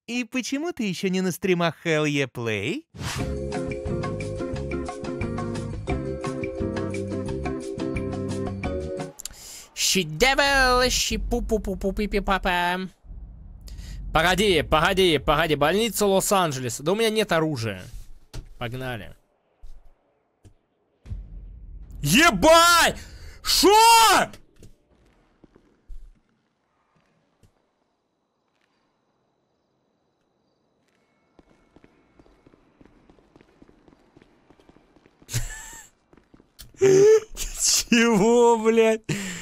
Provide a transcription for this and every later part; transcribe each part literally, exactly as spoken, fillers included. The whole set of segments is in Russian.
И почему ты еще не на стримах Hell Yeah Play? Щи-девел, щи-пу-пу-пу-пу-пи-пи-папа. Погоди, погоди, погоди. Больница Лос-Анджелеса. Да у меня нет оружия. Погнали. Ебать! Шо? Чего, блядь?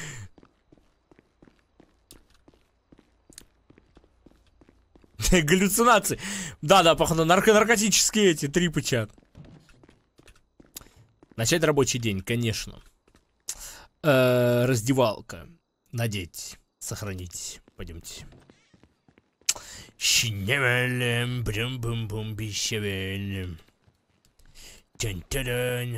Галлюцинации. Да-да, походу, нарко наркотические эти трипы чат. Начать рабочий день, конечно. Э-э, раздевалка. Надеть. Сохранить. Пойдемте. Щеневелем, брюм-бум-бум, бищевелем. Тянь-тарань.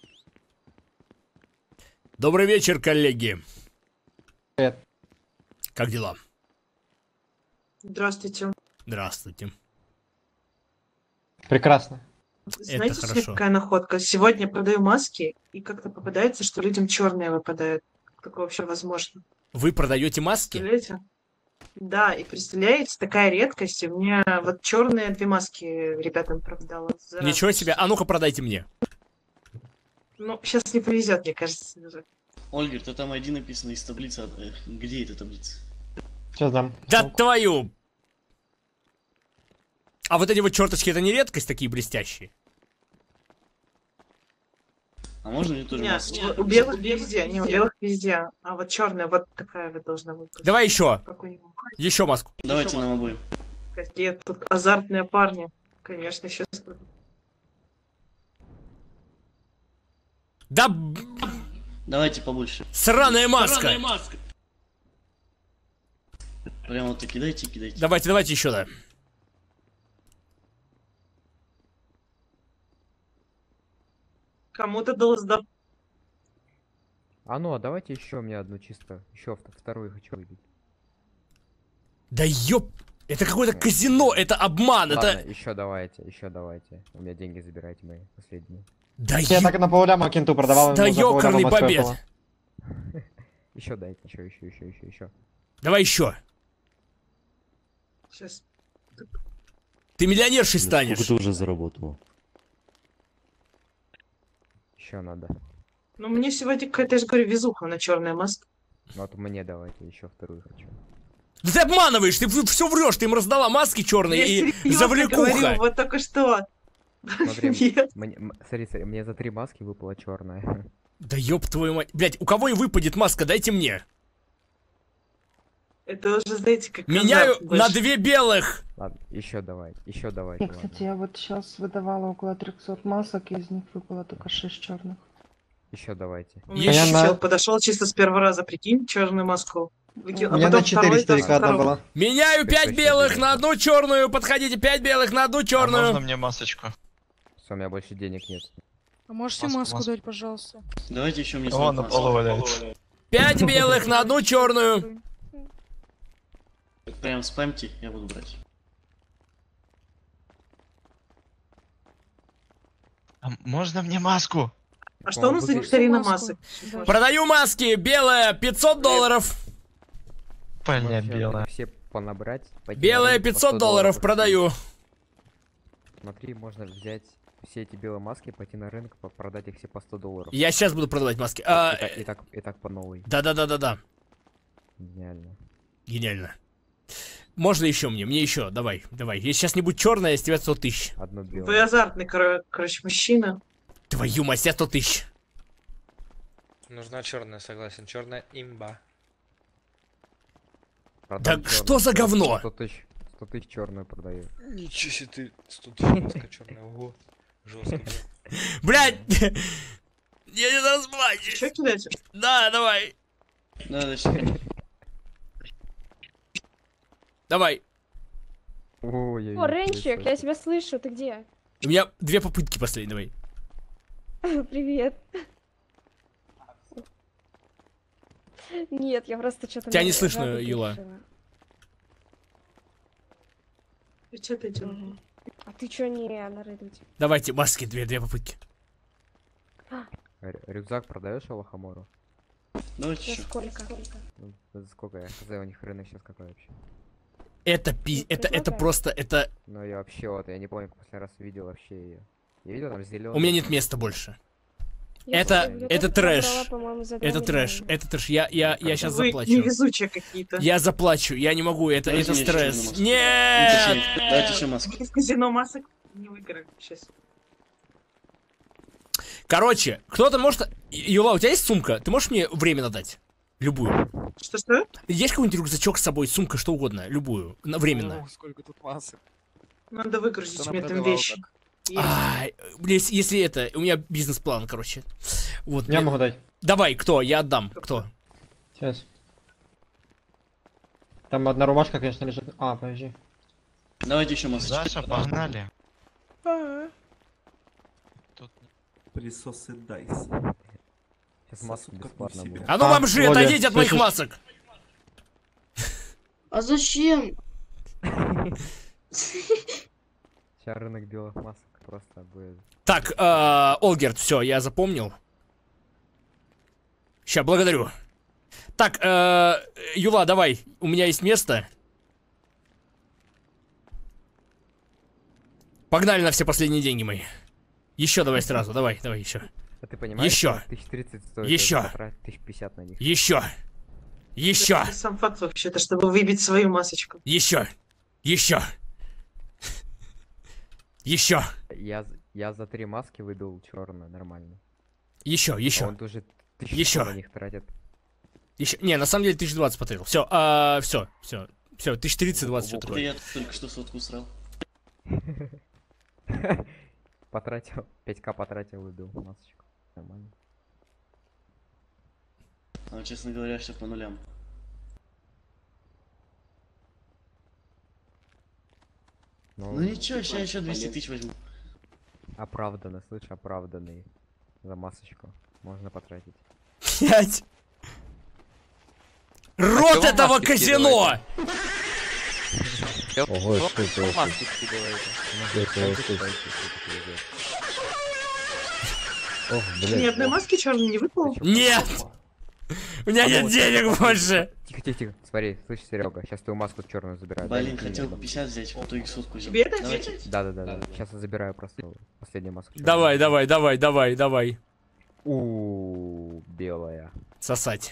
Добрый вечер, коллеги. Привет. Как дела? Здравствуйте. Здравствуйте. Прекрасно. Знаете, Это хорошо. какая находка? Сегодня продаю маски, и как-то попадается, что людям черные выпадают. Как такое вообще возможно? Вы продаете маски? Представляете? Да, и представляете, такая редкость. У меня вот черные две маски ребятам продала. Ничего себе. А ну-ка продайте мне. Ну, сейчас не повезет, мне кажется, даже. Ольга, то там один написано из таблицы. Где эта таблица? Сейчас дам. Да твою! А вот эти вот черточки, это не редкость, такие блестящие? А можно мне тоже Нет, маску? у белых везде, не у белых везде. А вот черная, вот такая вот должна быть. Давай еще. Какой-нибудь. Еще маску. Давайте нам обоим. Какие тут азартные парни. Конечно, сейчас. Да Давайте побольше. сраная маска! Сраная маска! Прямо вот так кидайте, кидайте. Давайте, давайте еще, да. Кому-то дал сдав. А ну, а давайте еще мне одну чисто. Еще вторую хочу выбить. Да ёп! Это какое-то казино, это обман, Ладно, это... еще давайте, еще давайте. У меня деньги забирайте мои последние. Да Я ё... так на полляма кенту продавал. Да ёкарный побед! Еще дайте, еще, еще, еще, еще, еще. Давай еще. Сейчас. Ты миллионершей станешь. Сколько ты уже заработал? Еще надо. Ну, мне сегодня какая-то, я же говорю, везуха на черная маска. Ну вот мне давайте, еще вторую хочу. Да ты обманываешь, ты все врешь, ты им раздала маски черные Я и серьезно завлекуха. говорю, вот только что. Смотри, Нет. мне, м- смотри, смотри, мне за три маски выпала черная. Да ёб твою мать. Блять, у кого и выпадет маска, дайте мне. Это уже, знаете, как Меняю азарт на больше. две белых. Ладно, еще давайте, еще давайте. Я, кстати, я вот сейчас выдавала около трёхсот масок, из них выпало только шесть черных. Еще давайте. У меня Еще еще на- чел подошел чисто с первого раза, прикинь, черную маску. Выкинул, У меня на четыре старика одна была. Меняю пять точно белых денег на нет. одну черную. Подходите, пять белых на одну А можно черную. мне масочку? Все, у меня больше денег нет. А можете Маску, маску, маску. дать, пожалуйста? Давайте еще мне О, на маску. полу валяется. Пять белых на одну черную. Прям спамьте, я буду брать. А можно мне маску? А что у нас за Выглядит- викторина Маску. масок? Да. Продаю маски. Белая пятьсот долларов. Поля Вообще, белая. надо все понабрать. пойти на Белая рынок по пятьсот сто долларов продаю. Смотри, можно взять все эти белые маски, пойти на рынок, по- продать их все по сто долларов. Я сейчас буду продавать маски. И, А, так, и, так, и так по новой. Да-да-да-да-да. Гениально. Гениально. Можно еще мне? Мне еще. Давай, давай. Если сейчас не будет черная, с тебя сто тысяч. Одно белое. Вы азартный, кор- короче, мужчина. Твою мать, с тебя сто тысяч. Нужна черная, согласен. Черная имба. Продам Да чёрную. что за говно? сто тысяч, сто тысяч черную продаю. Ничего себе ты. сто тысяч маска черная. Ого. Жестко. Блять! Я не расплачусь. Че кидаете? Да, давай. Да, дальше. Давай. О, я О, Ренчик, я тебя слышу, ты где? У меня две попытки последние, давай. Привет. Нет, я просто что-то... Тебя не слышно, Юла. Что ты делаешь? Мгм. А ты чё не на Reddit? Давайте, маски, две, две попытки. Рю- Рюкзак продаешь Алахамору? Давайте За еще. сколько? Ну, за сколько я хз, у них рынок сейчас какой вообще? Это пи... Это, это Предлагаю. просто, это... Ну я вообще вот, я не помню, как последний раз видел вообще ее. Я видел там зеленый. У меня нет места больше. Я Это- себе это только трэш. набрала, по-моему, за два Это трэш, миллиона. это трэш. Я, я, я сейчас Вы заплачу. невезучие какие-то. Я заплачу, я не могу, это, Давайте это мне еще одну стресс. маску. Нет! Точнее, Давайте еще маску. В казино масок не выиграем сейчас. Короче, кто-то может... Юла, у тебя есть сумка? Ты можешь мне временно дать? Любую. Что-что? Есть какой-нибудь рюкзачок с собой, сумка, что угодно, любую, на- временно. О, сколько тут масок. Надо выгрузить Кто мне там напродавал вещи. так? Есть. Ай, если, если это, у меня бизнес-план, короче. Вот. Я мне- могу дать. Давай, кто? Я отдам. Кто? Сейчас. Там одна рубашка, конечно, лежит. А, подожди. Давайте еще масочку. Саша, погнали. Тут Присосы дайс. Сейчас маску Сосут как бесплатно не в будет. себя. А ну, А, бомжи, Володя, отойдите от моих слышишь? масок! А зачем? Сейчас рынок белых масок просто будет. Так, э, Олгерт, все, я запомнил. Ща, благодарю. Так, э, Юла, давай, у меня есть место. Погнали на все последние деньги мои. Еще давай сразу, давай, давай еще. А ты понимаешь? Ещё. Тысяч тридцать стоит. Ещё. Тысяч пятьдесят на них. Еще. Еще. Это сам факт вообще-то, чтобы выбить свою масочку. Еще. Еще. Еще. Я, з- я за три маски выбил черную, нормально. Еще, А еще. он тоже тысячу Ещё. на них тратит. Еще. Не, на самом деле тысяча двадцать потратил. Все, а, все, все. Все, тысяча тридцать, двадцать, что Это такое. я только что сотку срал. Потратил, пять ка потратил, выбил масочку. Нормально. А вот, честно говоря, все по нулям. Ну ничего, сейчас еще двести тысяч возьму. Оправданно, слышь, оправданный. За масочку. Можно потратить. Пять. Рот вы этого маски казино! Ого, что это? маски скидываете. Ох, Ни блядь. одной маски черной не выпало. Нет! У меня нет денег больше! Тихо, тихо, тихо. Смотри, слышь, Серега, сейчас твою маску черную забираю. Блин, хотел пятьдесят взять, в итоге сотку взял. Тебе это Давайте. взять? Да, да, да, да. Сейчас я забираю просто последнюю маску. чёрную. Давай, давай, давай, давай, давай. У, белая. Сосать.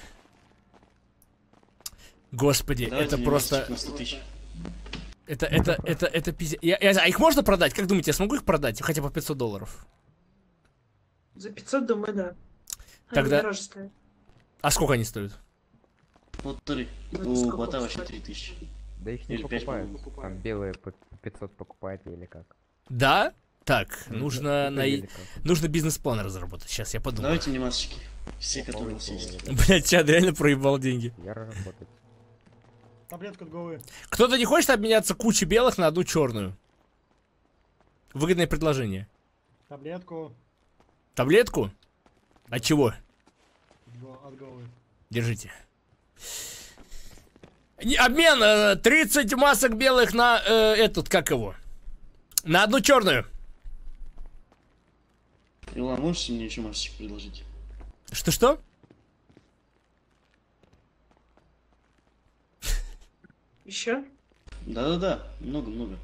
Господи, Давайте это мне просто... масочек на сто тысяч. Это, это, это, это пиздец. Я, я- а их можно продать? Как думаете, я смогу их продать? Хотя бы пятьсот долларов. За пятьсот, думаю, да. Они Тогда- дороже стоят. А сколько они стоят? Полторы. Ну, У сколько бота вообще стоит? три тысячи. Да их не Или пять, покупают. по-моему. Там белые по по пятьсот покупают или как. Да? Так, Ну, нужно, типа на... или как. нужно бизнес-план разработать. Сейчас я подумаю. Давайте мне масочки. Все, которые у вас есть. Блять, Чад реально проебал деньги. Я работать. Таблетку от головы. Кто-то не хочет обменяться кучей белых на одну черную? Выгодное предложение. Таблетку Таблетку? От чего? от головы. Держите. Не, обмен э, тридцать масок белых на э, этот, как его? На одну черную. Ила, можете мне еще масочек предложить? Что-что? Еще? Да-да-да, много-много.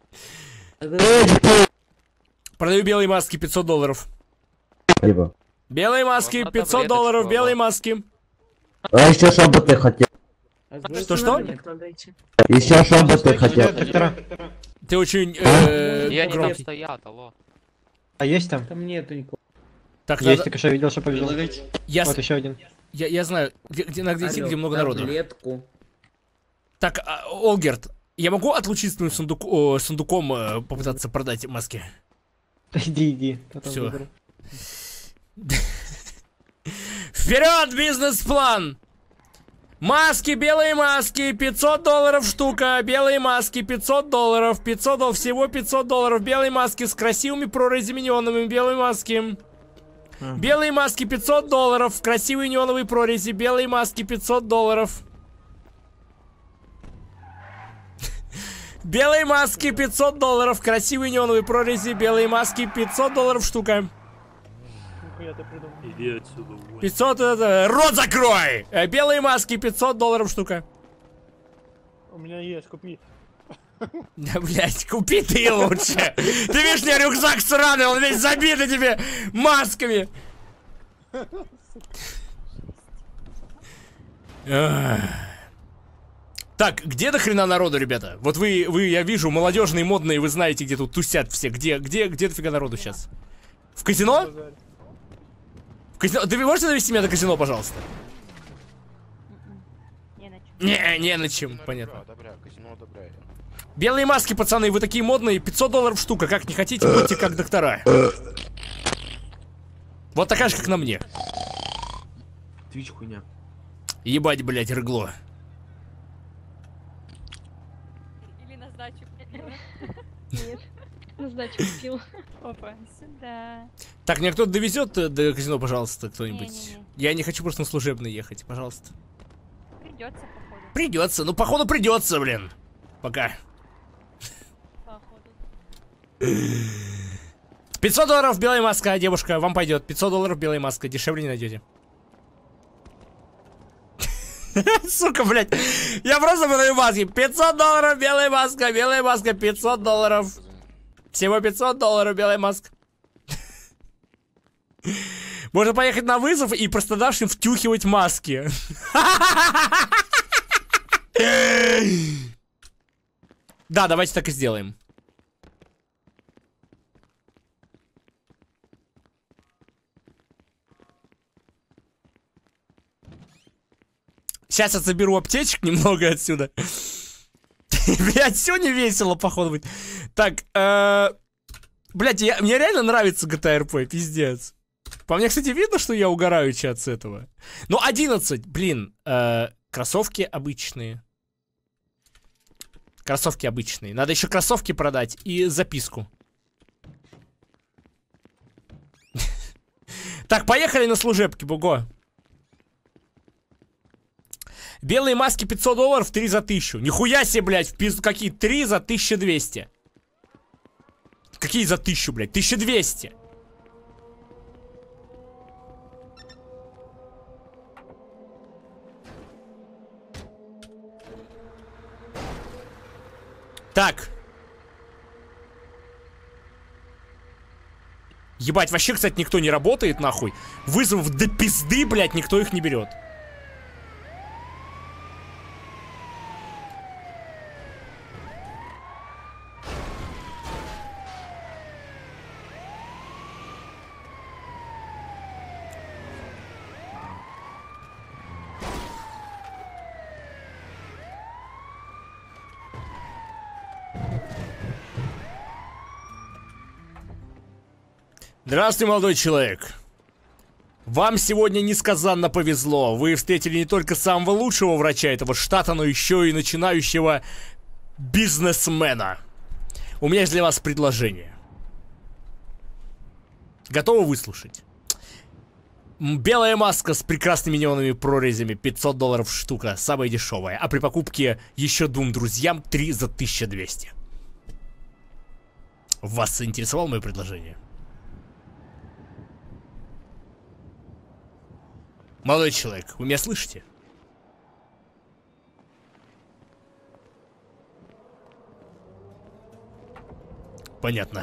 Продаю белые маски, пятьсот долларов. Белые маски, Можно пятьсот таблеточку, долларов, ага. белые маски. А еще что бы ты хотел? Что-что? Еще что бы ты Хотел. Доктора. Ты очень э, Я не там громкий. стоят, алло. А есть там? Там нету никого. Так, Есть, надо- только что видел, что победил. Предлагайте. я, с- Вот еще один. я, я знаю, где, где, надо идти, где много народу. Так, а, Олгерт, я могу отлучить с твоим сундук, о, сундуком э, попытаться продать маски? Иди, иди. потом Всё. заберу. Вперед, бизнес-план! Маски, белые маски, пятьсот долларов штука, белые маски, пятьсот долларов, пятьсот долларов, всего пятьсот долларов, белые маски с красивыми прорезями неоновыми, белые маски. Белые маски, пятьсот долларов, красивые неоновые прорези, белые маски, пятьсот долларов. Белые маски пятьсот долларов. Красивые неоновые прорези. Белые маски пятьсот долларов штука. пятьсот это... Рот закрой! Э, Белые маски пятьсот долларов штука. У меня есть, купи. Да, блядь, купи ты лучше. Ты видишь, у меня рюкзак сраный, он весь забитый тебе масками. Ах. Так, где до хрена народу, ребята? Вот вы, вы, я вижу, молодежные, модные, вы знаете, где тут тусят все. Где, где, где дофига народу сейчас? В казино? В казино? Ты можете довести меня до казино, пожалуйста? Не, не на чем, понятно. Белые маски, пацаны, вы такие модные, пятьсот долларов штука, как не хотите, будьте как доктора. Вот такая же, как на мне. Твич хуйня. Ебать, блядь, рыгло. Или на сдачу. Нет, на сдачу купил. Опа, сюда. Так, мне кто-то довезет до казино, пожалуйста, кто-нибудь. Не-не-не. Я не хочу просто на служебный ехать, пожалуйста. Придется, походу. Придется, ну походу придется, блин. Пока. Походу. пятьсот долларов белая маска, девушка, вам пойдет. пятьсот долларов белая маска, дешевле не найдете. Сука, блядь. Я просто выдаю маски. пятьсот долларов белая маска, белая маска, пятьсот долларов. Всего пятьсот долларов белая маска. Можно поехать на вызов и простодавшим втюхивать маски. Да, давайте так и сделаем. Сейчас я заберу аптечек немного отсюда. Блять, сегодня весело, походу, быть. Так, э... блять, я... мне реально нравится джи ти эй ар пи, пиздец. По мне, кстати, видно, что я угораю чат с этого. Ну, одиннадцать, блин, э... кроссовки обычные. Кроссовки обычные. Надо еще кроссовки продать и записку. Так, поехали на служебки, буго. Белые маски пятьсот долларов, три за тысячу. Нихуя себе, блядь, в пизду какие? три за тысячу двести. Какие за тысячу, блядь? тысяча двести. Так. Ебать, вообще, кстати, никто не работает, нахуй. Вызовов до пизды, блядь, никто их не берет. Здравствуйте, молодой человек. Вам сегодня несказанно повезло. Вы встретили не только самого лучшего врача этого штата, но еще и начинающего бизнесмена. У меня есть для вас предложение. Готовы выслушать? Белая маска с прекрасными неоновыми прорезями, пятьсот долларов штука, самая дешевая. А при покупке еще двум друзьям три за тысячу двести. Вас заинтересовало мое предложение? Молодой человек, вы меня слышите? Понятно.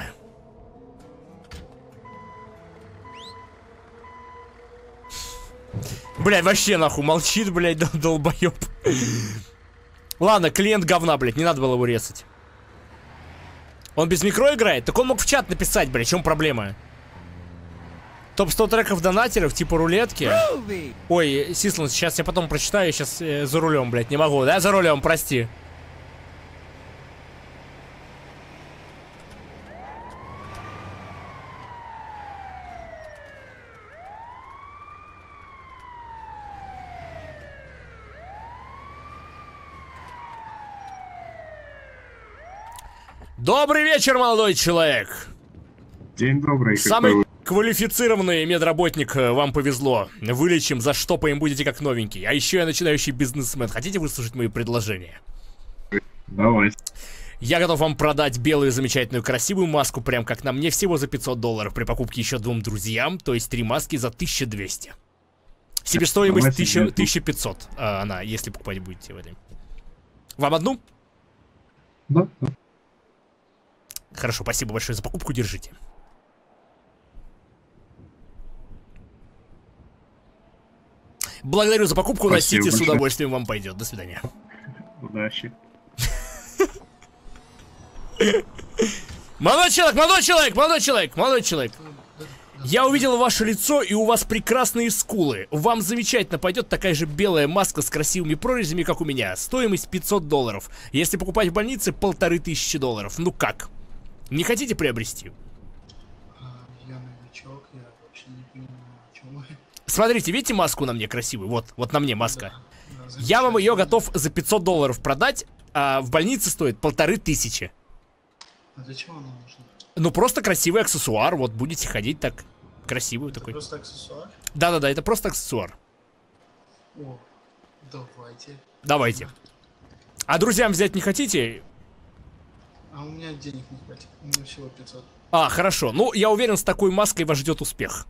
Блядь, вообще нахуй молчит, блядь, дол долбоёб. Ладно, клиент говна, блядь, не надо было его резать. Он без микро играет? Так он мог в чат написать, блядь, в чем проблема? Топ сто треков донатеров, типа рулетки. Ой, Сислан, сейчас я потом прочитаю, сейчас э, за рулем, блядь, не могу. Да, за рулем, прости. Добрый вечер, молодой человек. День добрый. Самый квалифицированный медработник, вам повезло. Вылечим, заштопаем, будете как новенький. А еще я начинающий бизнесмен. Хотите выслушать мои предложения? Давай. Я готов вам продать белую замечательную красивую маску, прям как на мне, всего за пятьсот долларов при покупке еще двум друзьям, то есть три маски за тысячу двести. Себестоимость тысяча пятьсот, а, она, если покупать будете в этой. Вам одну? Да. Хорошо, спасибо большое за покупку, держите. Благодарю за покупку, Спасибо носите, с большое. удовольствием вам пойдет. До свидания. Удачи. Молодой человек, молодой человек, молодой человек, молодой человек. Я увидел ваше лицо, и у вас прекрасные скулы. Вам замечательно пойдет такая же белая маска с красивыми прорезями, как у меня. Стоимость пятьсот долларов. Если покупать в больнице, полторы тысячи долларов. Ну как? Не хотите приобрести? Я новичок, я вообще не понимаю, о чем вы. Смотрите, видите маску на мне красивую? Вот, вот на мне маска. Я вам ее готов за пятьсот долларов продать, а в больнице стоит полторы тысячи. А для чего она нужна? Ну просто красивый аксессуар, вот будете ходить так. Красивый Это такой. просто аксессуар? Да-да-да, это просто аксессуар. О, давайте. Давайте. А друзьям взять не хотите? А у меня денег не хватит, у меня всего пятьсот. А, хорошо. Ну, я уверен, с такой маской вас ждет успех.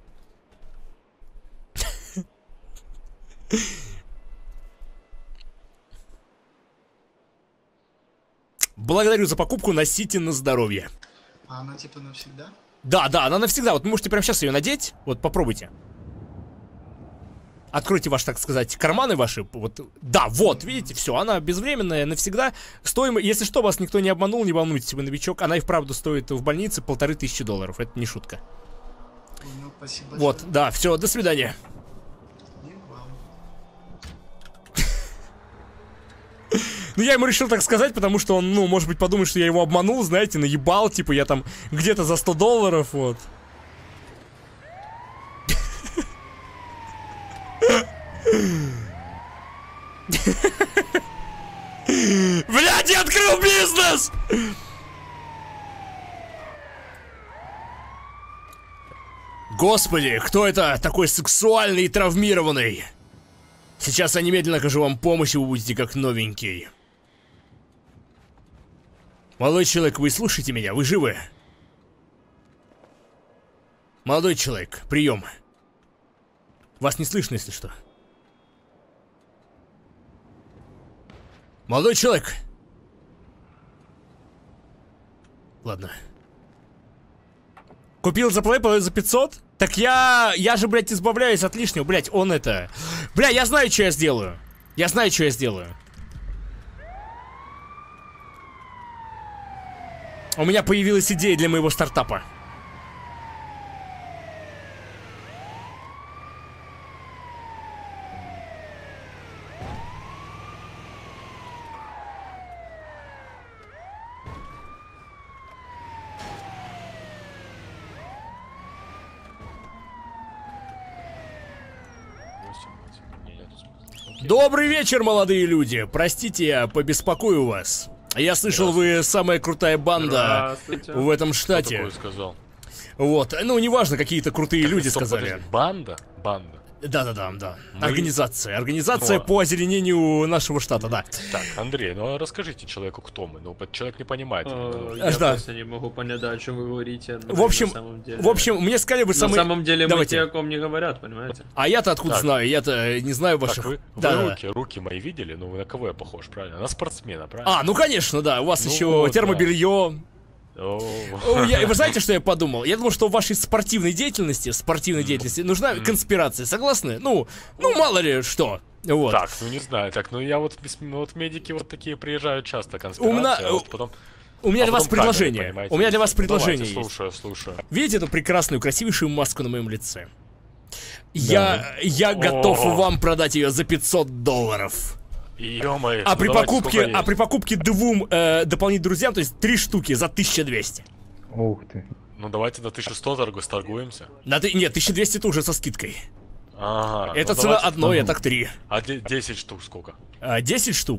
Благодарю за покупку, носите на здоровье. А она типа навсегда? Да, да, она навсегда. Вот вы можете прямо сейчас ее надеть. Вот попробуйте. Откройте ваши, так сказать, карманы ваши. Вот. Да, вот, видите, все, она безвременная, навсегда. Стоимость, если что, вас никто не обманул, не волнуйтесь, вы новичок. Она и вправду стоит в больнице полторы тысячи долларов. Это не шутка. Ну, спасибо. Вот, да, все, до свидания. Ну, я ему решил так сказать, потому что он, ну, может быть, подумает, что я его обманул, знаете, наебал, типа, я там где-то за сто долларов, вот. Блядь, я открыл бизнес! Господи, кто это такой сексуальный и травмированный? Сейчас я немедленно окажу вам помощь, и вы будете как новенький. Молодой человек, вы слушаете меня? Вы живы? Молодой человек, прием. Вас не слышно, если что. Молодой человек. Ладно. Купил за плей, продаю за пятьсот? Так я... Я же, блядь, избавляюсь от лишнего. Блядь, он это... Бля, я знаю, что я сделаю. Я знаю, что я сделаю. У меня появилась идея для моего стартапа. Добрый вечер, молодые люди. Простите, я побеспокою вас. Я слышал, вы самая крутая банда в этом штате. Кто такое сказал? Вот, ну неважно, какие-то крутые Так, люди стоп, сказали. подожди, банда? Банда. Да-да-да, да. Мы- Организация. Организация Кто? по озеленению нашего штата, да. Так, Андрей, ну расскажите человеку, кто мы. Ну, человек не понимает. Ну, Я да. просто не могу понять, да, о чем вы говорите. В общем, на самом деле. в общем, мне сказали, вы На самый... самом деле мы Давайте. те, о ком не говорят, понимаете? А я-то откуда Так. знаю? Я-то не знаю Так, ваших... вы, Да, вы да. руки, руки мои видели? Ну, вы на кого я похож, правильно? На спортсмена, правильно? А, ну конечно, да. У вас Ну еще вот, термобелье. О. О, я- Вы знаете, что я подумал? Я думал, что в вашей спортивной деятельности, спортивной деятельности нужна конспирация. Согласны? Ну, ну мало ли что. Вот. Так, ну не знаю, так, ну я вот, ну, вот медики вот такие приезжают часто, конспирация, меня- а вот потом... У меня а для вас потом камеры, предложение. понимаете, У меня для и вас всё. предложение Давайте, есть. слушаю, слушаю. Видите эту прекрасную, красивейшую маску на моем лице? Я, я О. готов вам продать ее за пятьсот долларов. Ё-моё, А ну при давайте, покупке, сколько а есть? при покупке двум э, дополнительным друзьям, то есть три штуки за тысячу двести. Ух ты. Ну давайте на тысячу сто торгу торгуемся. На ты, нет, тысяча двести это уже со скидкой. Ага. Это ну цена давайте- одной, а так три. А де- десять штук сколько? А, десять штук.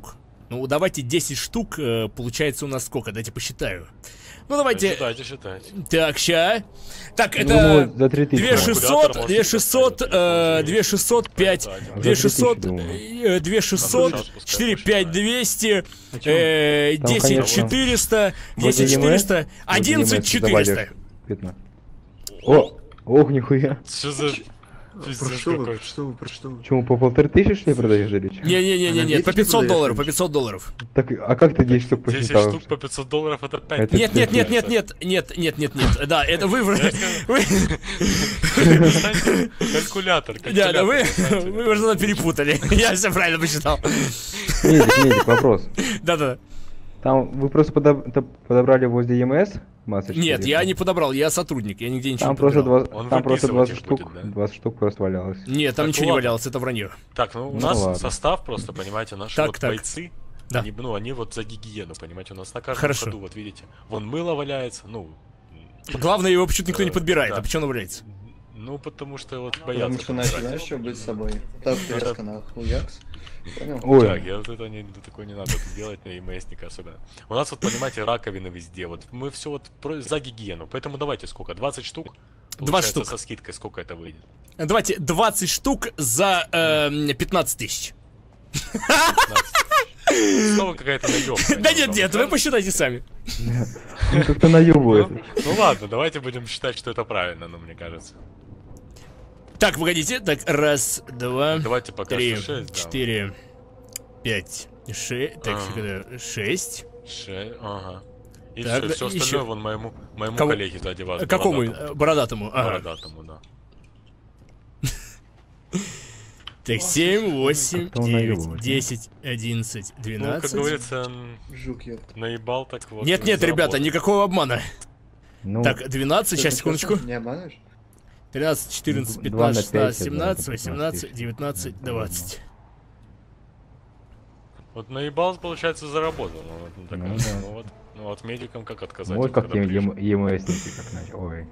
Ну, давайте десять штук, э, получается у нас сколько? Дайте посчитаю. Ну, давайте... Считайте, считайте. Так, ща. Так, Ну, это за три тысячи. две шестьсот, Калькулятор две шестьсот, э, две шестьсот, пять, две шестьсот, э, две шестьсот, четыре, пять, двести, э, Там, десять, конечно, четыреста, вроде десять, четыреста, вроде одиннадцать, ЕМС четыреста. добавишь пятнадцать. О! Ох, нихуя. Что за... Про что вы, про что вы, про что вы? Чему, по полторы тысячи что ли продаешь или что? Не-не-не-не, по пятьсот долларов, по пятьсот долларов. Так, а как ты десять штук десять посчитал? штук по пятьсот долларов это пять. Это Нет, нет, нет, нет, нет, нет, нет, нет, нет. Да, это вы... вы- Калькулятор, Да, да, вы, калькулятор. вы уже что-то перепутали. Я все правильно посчитал. Медик, медик, вопрос. Да-да. Там вы просто подоб- то- подобрали возле ЕМС масочки? Нет, или я что? не подобрал, я сотрудник, я нигде ничего Там не просто, подбирал. два, Он там просто выписывать двадцать их штук, будет, да? двадцать штук просто валялось. Нет, там Так, ничего не ладно. валялось, это вранье. Так, ну у Ну нас ладно. состав просто, понимаете, наши Так, вот так. бойцы, Да. они, ну, они вот за гигиену, понимаете, у нас на каждом Хорошо. ходу, вот видите, вон мыло валяется, ну... Главное, его почему-то никто не э, подбирает, да. а почему он валяется? Ну, потому что вот Потому боятся что начали, подбирать. знаешь, что быть с собой? Так, резко на хуякс. Понял? Ой, Так, я вот это не, такое не надо делать на ЕМСника особенно. У нас вот, понимаете, раковины везде, вот мы все вот про- за гигиену, поэтому давайте сколько, двадцать штук? двадцать Получается, штук. со скидкой сколько это выйдет? Давайте двадцать штук за э, пятнадцать тысяч. Снова какая-то наебка. Да нет, нет, вы посчитайте сами. ну как-то наебывает. Ну ладно, давайте будем считать, что это правильно, ну, мне кажется. Так, погодите. Так, раз, два, Давайте пока три, что шесть, да. четыре, пять, шесть. Так, Ага. секунду, шесть. Ше- ага. И Так, все, да, все еще. остальное вон моему, моему Кому- коллеге сзади вас. Какому? бородатому. Э, Бородатому. Ага. Бородатому, да. Так, семь, восемь, Как-то он девять, наебывает, да? десять, одиннадцать, Ну, как двенадцать. говорится, м, Жук, ёп. наебал так вот. Нет, нет, ребята, заработал. никакого обмана. Ну, Так, двенадцать, сейчас, Ты секундочку. Не обманываешь? тринадцать, четырнадцать, Два на пятнадцать, пять, шестнадцать, я думаю, семнадцать, пятнадцать восемнадцать, тысяч. девятнадцать, Да, двадцать. Вот наебал, получается, заработал. Ну, вот, ну, так, Ну ну, да. ну вот, ну вот медикам как отказать? вот вот как когда ем- приезжают? ем- ЕМСники как начали. Ой.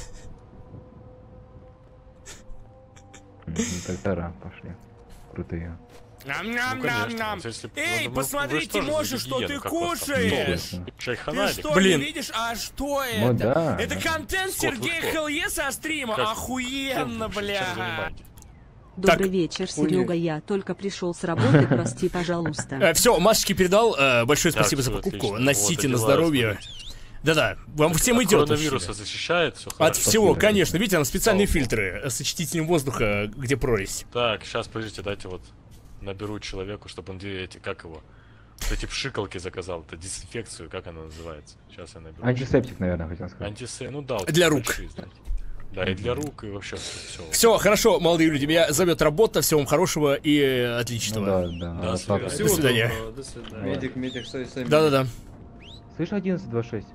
Ну, тогда пошли. Крутые. Ну, конечно, вот если- Эй, ну, ну, посмотрите, вы же тоже Моша, за что ты гигиену, как у вас там? кушаешь? Интересно. Ты Шайханалик. что, Блин. не видишь? А что Ну это? да, Это да. контент Скот, вы Сергея кто? Хелле со стрима. Как? Охуенно, Чем бля. занимаетесь? Добрый вечер, Серега. Я только пришел с работы, прости, пожалуйста. Все, Машечке передал. э, Большое Так, спасибо за всё, покупку. отлично. Носите Вот, на одеваю, здоровье. смотрите. Да-да, вам всем От идет. коронавируса защищает, все От хорошо. всего, Спасибо. конечно. Видите, там специальные Слава богу. фильтры с очистителем воздуха, где прорезь. Так, сейчас, подождите, дайте вот наберу человеку, чтобы он де- эти, как его, вот эти пшикалки заказал, это дезинфекцию, как она называется? Сейчас я наберу. Антисептик, наверное, хотел сказать. Антисептик, ну да. Вот Для эти рук. большие, знаете. Да, и для рук, и вообще все. Все, хорошо, молодые люди, меня зовет работа, всего вам хорошего и э, Ну отличного. да, да. До а свидания. так- До свидания. До свидания. Медик, медик, стой, стой. Да-да-да. Слышь, одиннадцать двадцать шесть.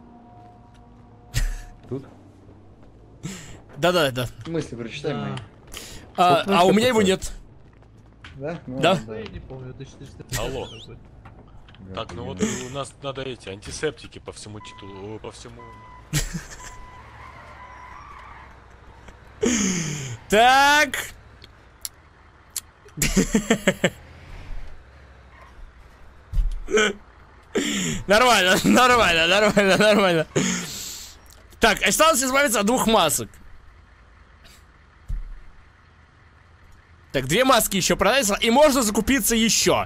Тут? Да-да-да. Мысли прочитай мои. А, Ну, а у что меня его такое? нет. Да? Ну, Да. ладно, Я не помню, это четыреста. Алло. Так, ну вот у нас надо эти антисептики по всему титулу, по всему. Так. Нормально, нормально, нормально, нормально. Так, осталось избавиться от двух масок. Так, две маски еще продаются, и можно закупиться еще.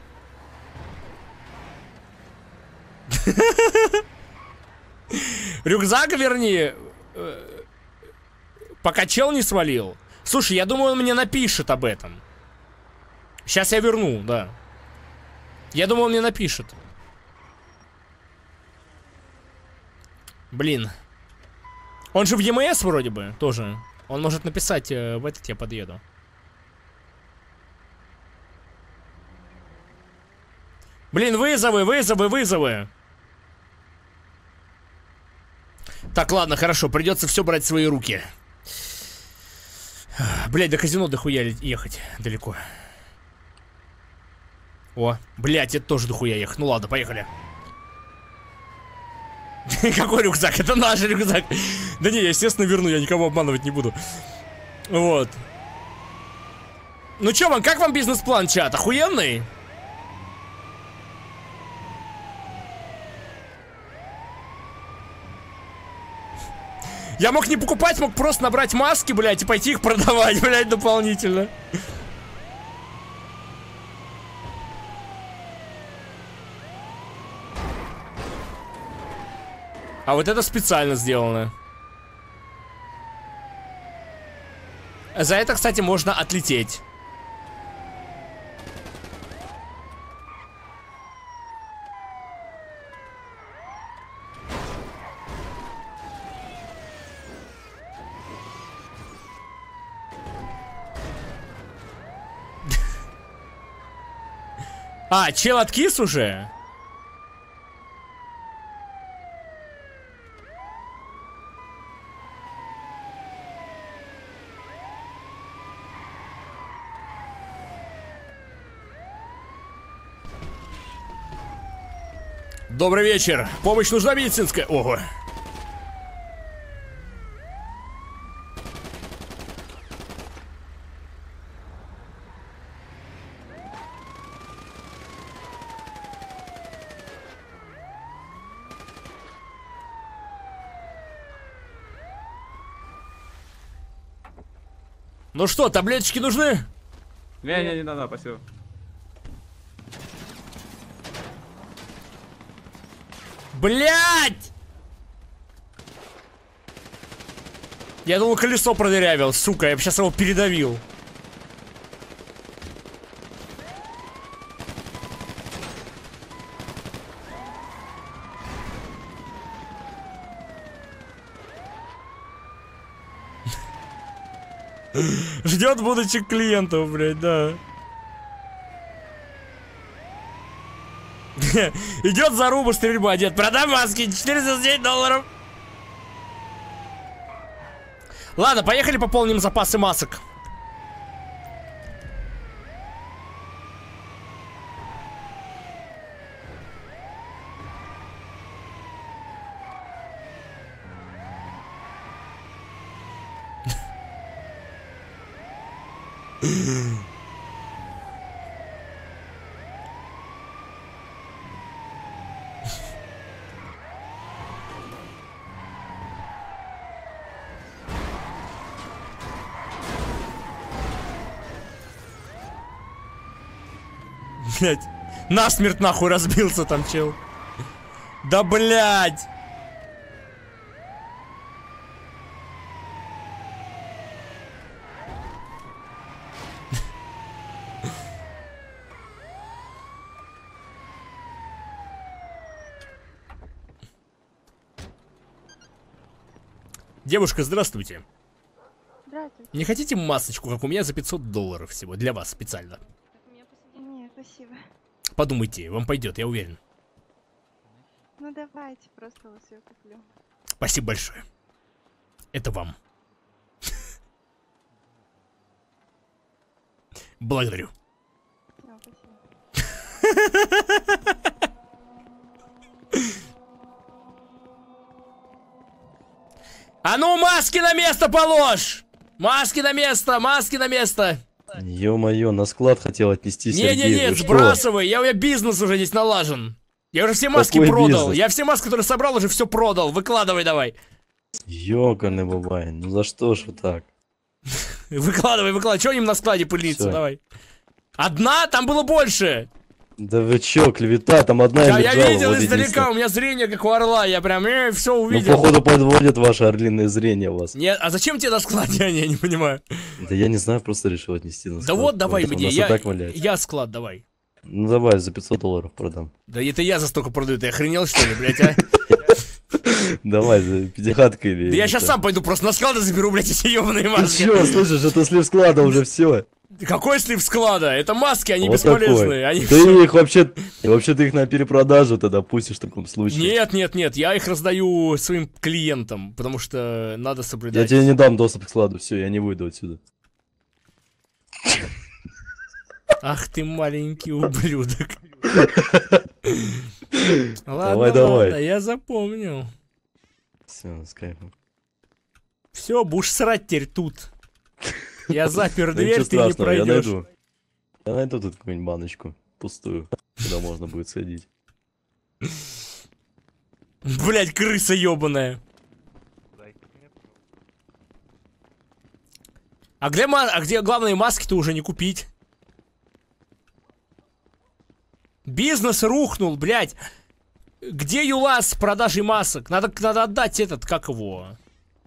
Рюкзак, верни. э, Пока чел не свалил. Слушай, я думаю, он мне напишет об этом. Сейчас я верну, да. Я думаю, он мне напишет. Блин. Он же в ЕМС вроде бы тоже. Он может написать, э, в этот я подъеду. Блин, вызовы, вызовы, вызовы. Так, ладно, хорошо, придется все брать в свои руки. Блять, до казино дохуя ехать далеко. О, блять, это тоже дохуя ехать. Ну ладно, поехали. Какой рюкзак? Это наш рюкзак. Да не, я, естественно, верну, я никого обманывать не буду. Вот. Ну чё вам, как вам бизнес-план, чат? Охуенный? Я мог не покупать, мог просто набрать маски, блядь, и пойти их продавать, блядь, дополнительно. А вот это специально сделано. За это, кстати, можно отлететь. А, чел откис уже? Добрый вечер. Помощь нужна медицинская? Ого. Ну что, таблеточки нужны? Не, не, не надо, спасибо. Блять! Я думал, колесо продырявил, сука, я бы сейчас его передавил. Ждет будущих клиентов, блядь, да. Идет заруба, стрельба, дед. Продам маски, четыреста девять долларов. Ладно, поехали пополним запасы масок. Блять, насмерть нахуй разбился там чел. Да блять. Девушка, здравствуйте. Здравствуйте. Не хотите масочку, как у меня, за пятьсот долларов всего? Для вас специально. Нет, спасибо. Подумайте, вам пойдет, я уверен. Ну давайте, просто вас ее куплю. Спасибо большое. Это вам. Благодарю. А ну, маски на место положь! Маски на место, маски на место! Ё-моё, на склад хотел отнести Сергей. Не-не-не, сбрасывай, я, у меня бизнес уже здесь налажен. Я уже все маски Какой продал, бизнес? я все маски, которые собрал, уже все продал. Выкладывай давай. Ёкарный бабай, ну за что ж вы так? Выкладывай, выкладывай, чего им на складе пылиться, Всё. давай. Одна? Там было больше. Да вы чё, клевета, там одна Да, и я лежала, видел вот издалека, единственное. у меня зрение как у орла, я прям э, все Ну, увидел. походу, подводит ваше орлиное зрение вас. Нет, а зачем тебе на складе, я не понимаю. Да я не знаю, просто решил отнести на Да склад. вот, давай потому мне, что у нас и я, так валяется. я склад, давай. Ну давай, за пятьсот долларов продам. Да это я за столько продаю, ты охренел что ли, блядь, а? Давай, за пятихатка или... Да я сейчас это. сам пойду просто на склад и заберу, блядь, эти ебаные Ты маски. чё, слышишь, это слив склада уже все. Какой слив склада? Это маски, они Вот бесполезные. такой. Они Ты всё- их вообще, вообще ты их на перепродажу тогда пустишь в таком случае. Нет, нет, нет, я их раздаю своим клиентам, потому что надо Я соблюдать. тебе не дам доступ к складу, все, я не выйду отсюда. Ах ты маленький ублюдок. Ладно, Давай, давай. ладно, я запомнил. Все, с кайфом. Все, будешь срать теперь тут. Я запер Да дверь, ничего ты не страшного, я пройдешь. найду. Я найду тут какую-нибудь баночку пустую, куда можно будет сходить. Блять, крыса ебаная. А где, ма а где главные маски-то уже не купить? Бизнес рухнул, блядь. Где Юлас с продажей масок? Надо, надо отдать этот, как его?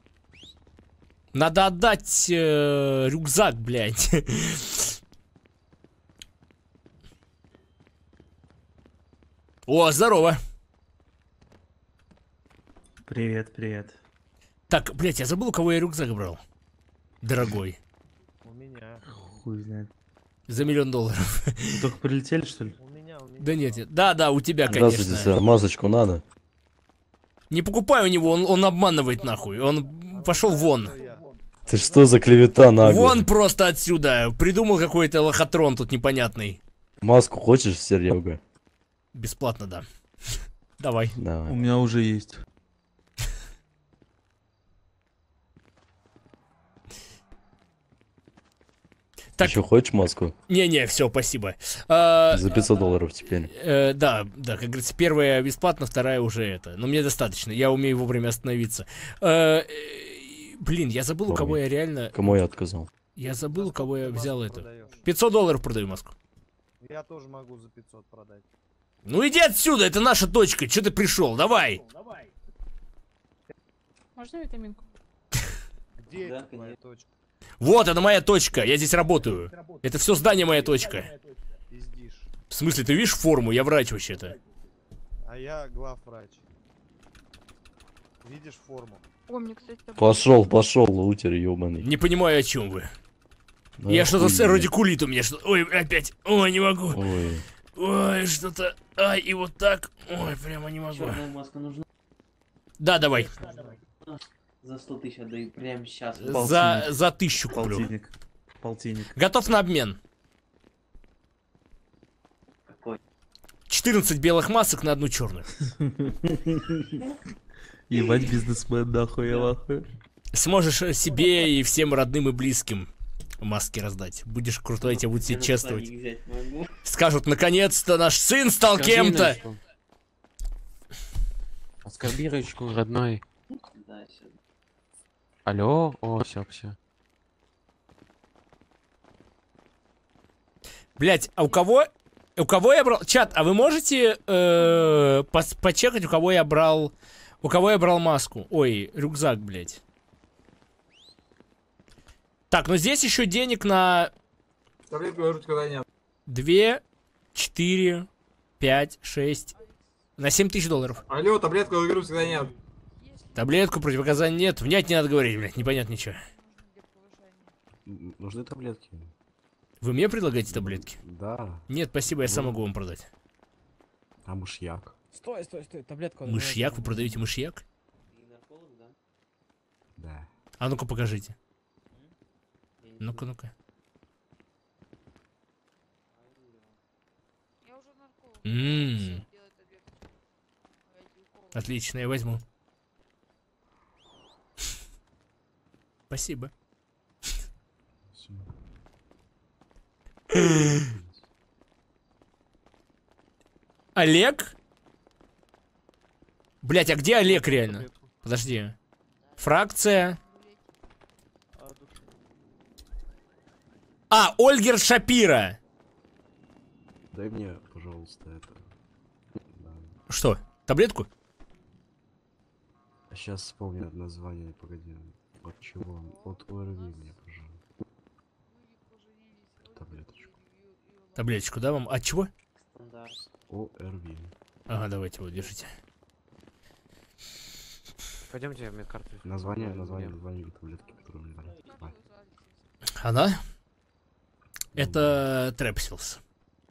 Надо отдать э, рюкзак, блядь. О, здорово. Привет, привет. Так, блядь, я забыл, у кого я рюкзак брал. Дорогой. У меня. Хуй знает. За миллион долларов. Вы только прилетели, что ли? У меня, у меня. Да нет, нет. Да, да, у тебя, конечно. Здравствуйте, сэр. Масочку надо. Не покупай у него, он, он обманывает нахуй. Он пошел вон. Ты что за клевета наглая? Вон просто отсюда. Придумал какой-то лохотрон тут непонятный. Маску хочешь, Серега? Бесплатно, да. Давай. Давай. У меня уже есть. Так... Еще хочешь маску? Не-не, все, спасибо. А... За пятьсот долларов теперь. Э, да, да, как говорится, первая бесплатно, вторая уже это. Но мне достаточно, я умею вовремя остановиться. Э, э, блин, я забыл, у кого я реально... Кому я отказал? Я забыл, у кого я взял это. пятьсот долларов продаю маску. Я тоже могу за пятьсот продать. Ну иди отсюда, это наша точка. Че ты пришел? Давай. Можно витаминку? Где да, это моя точка? Вот, это моя точка. Я здесь работаю. Это все здание моя точка. Пиздишь. В смысле, ты видишь форму? Я врач вообще-то. А я главврач. Видишь форму? Помню, кстати, пошел, пошел, лутер, ебаный. Не понимаю, о чем вы. Да я что-то с нет. радикулит у меня что. Ой, опять. Ой, не могу. Ой. Ой, что-то. Ай, и вот так. Ой, прямо не могу. Черная маска нужна? Да, давай. За сто тысяч отдаю прямо сейчас. За, за тысячу куплю. Полтинник. Полтинник. Готов на обмен. Какой? четырнадцать белых масок на одну черную. Ебать, бизнесмен, нахуй, я нахуй. Сможешь себе и всем родным и близким маски раздать. Будешь крутой, тебя будут все чествовать. Скажут, наконец-то наш сын стал кем-то. Оскорби ручку, родной. Алло, о, все, все. Блять, а у кого, у кого я брал, чат, а вы можете э, пос, почекать, у кого я брал, у кого я брал маску? Ой, рюкзак, блять. Так, ну здесь еще денег на две, четыре, пять, шесть, на семь тысяч долларов. Алло, таблетку говорю, когда нет. Таблетку противопоказаний нет, внять не надо говорить, блядь, непонятно ничего. Нужны таблетки. Вы мне предлагаете таблетки? Да. Нет, спасибо, я ну... сам могу вам продать. А мышьяк? Стой, стой, стой, таблетку. Мышьяк? Вы продаете мышьяк? Да. А ну-ка покажите. Ну-ка, ну-ка. Ммм. Отлично, я возьму. Спасибо. Олег? Блять, а где Олег реально? Подожди. Фракция. А, Ольгер Шапира. Дай мне, пожалуйста, это. Да. Что, таблетку? Сейчас вспомню название, погоди. От чего? От ОРВИ мне, пожалуйста. Таблеточку. Таблеточку, да, вам? От чего? ОРВИ. Ага, давайте, вот, держите. Пойдемте, медкарту. Название, название, название таблетки, которую мне дали. Давай. Она? Это Трепсилс.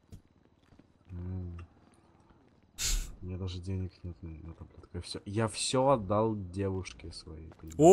У меня даже денег нет на, на таблетку. Я все, я все отдал девушке своей.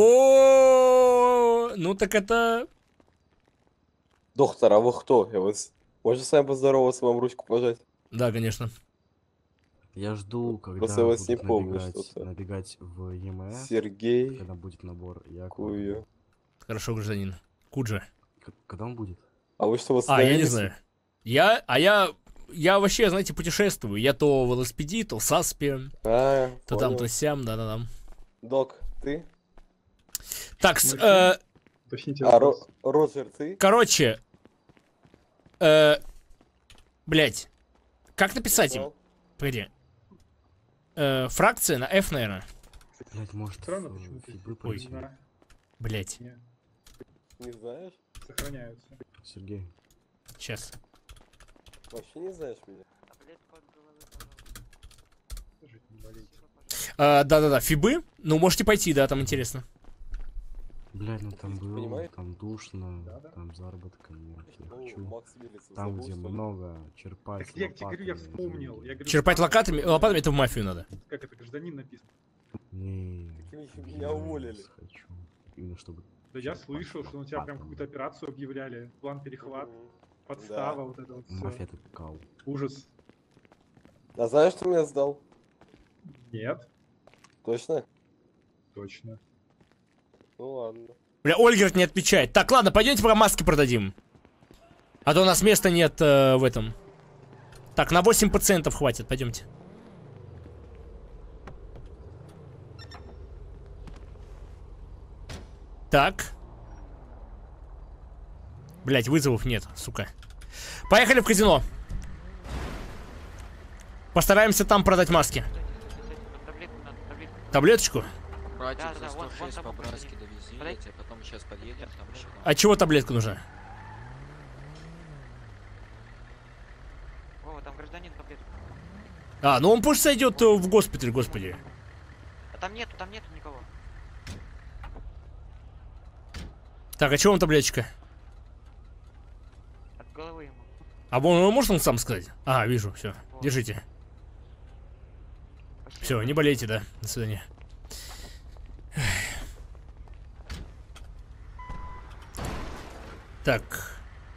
О, ну так это. Доктор, а вы кто? Я вас... Можно с вами поздороваться, вам ручку пожать? Да, конечно. Я жду, когда просто я вас будут не помню, набегать, что-то. набегать в ЕМС. Сергей. Когда будет набор. Я Кую. Хорошо, гражданин. Куджа. К когда он будет? А вы что, А, я не знаю. Я, а я, я вообще, знаете, путешествую. Я то в велосипеде, то в Саспе. А, то понял. там, то сям, да-да-да. Док, ты? Так, с, э, Уточните А, Ро- вопрос. Роджер, ты? Короче, э, блять, как написать им? Погоди. Э, фракция на F, наверное. Блять, может, Странно, э, почему ты фибы не пойти? знаешь. Блять. Нет, Не знаешь? сохраняются. Сергей. Сейчас. Вообще не знаешь меня? А, да-да-да, фибы. Ну, можете пойти, да, там интересно. Блять, ну там было, понимаешь? там душно, там заработка нет. Я Ну, хочу Макс Виллисов там, забыл, где что ли? много черпать. Так я тебе говорю, я лопатами, вспомнил. деньги. Я говорю, Черпать что- лопатами, лопатами это в мафию надо. Как это, гражданин написано? Не, Таким еще в меня ЮАР уволили. Хочу. Именно чтобы... Да я черпать слышал, что на тебя прям лопатами. какую-то операцию объявляли. План перехват, Мгм. подстава, Да. вот это вот Мафия все. это кал. Ужас. А знаешь, что меня сдал? Нет, Точно? точно. Ну ладно. Бля, Ольгерт не отвечает. Так, ладно, пойдемте пока маски продадим. А то у нас места нет э, в этом. Так, на восемь пациентов хватит, пойдемте. Так. Блять, вызовов нет, сука. Поехали в казино. Постараемся там продать маски. Таблеточку? Братик, за сто шесть по-братски довези, я тебе потом сейчас подъедем, там еще... А чего таблетка нужна? О, там гражданин таблетку. А, ну он пусть сойдет э, в госпиталь, господи. А там нету, там нету никого. Так, а чего вам таблеточка? От головы ему. А он может он сам сказать? А, вижу, все. Держите. Все, не болейте, да. До свидания. Так.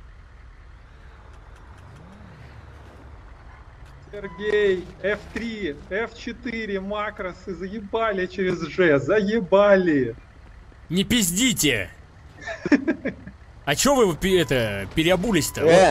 Сергей, эф три, эф четыре, макросы заебали через Ж, заебали. Не пиздите! А чё вы пе- это переобулись-то? Э!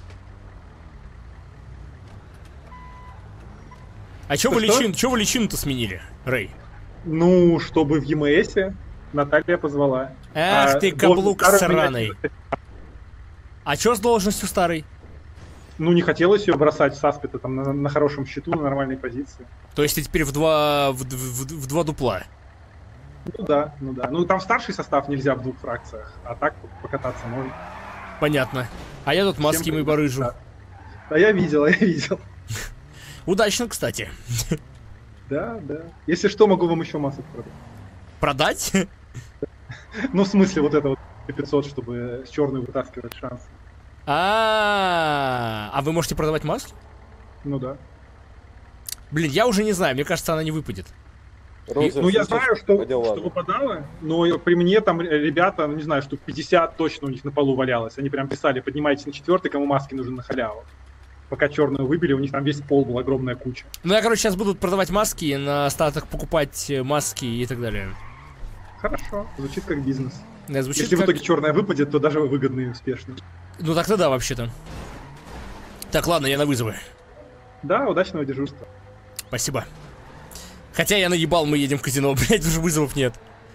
А чё вы Что, что? личин, чё вы личину-то сменили, Рэй? Ну, чтобы в ЕМСе Наталья позвала. Ах А ты, должен каблук старый сраный. менять. А чё с должностью старой? Ну, не хотелось ее бросать с аспита там на, на хорошем счету, на нормальной позиции. То есть ты теперь в два, в, в- в два дупла? Ну да, ну да. Ну там старший состав нельзя в двух фракциях, а так покататься можно. Понятно. А я тут маски Всем мой привет. барыжу. Да. Да, я видел, я видел. Удачно, кстати. Да, да. Если что, могу вам еще масок продать. Продать? Ну, в смысле, вот это вот пятьсот, чтобы с черной вытаскивать шанс. А, а вы можете продавать маски? Ну да. Блин, я уже не знаю, мне кажется, она не выпадет. Ну, я знаю, что, по делам. что выпадало, но при мне там ребята, ну, не знаю, штук пятьдесят точно у них на полу валялось. Они прям писали, поднимайтесь на четвертый, кому маски нужны на халяву. Пока черную выбили, у них там весь пол был, огромная куча. Ну, я, короче, сейчас буду продавать маски, на остаток покупать э, маски и так далее. Хорошо, звучит как бизнес. Да, звучит Если как- в итоге черная выпадет, то даже выгодно и успешно. Ну, так-то да, вообще-то. Так, ладно, я на вызовы. Да, удачного дежурства. Спасибо. Хотя я наебал, мы едем в казино, блять, уже вызовов нет.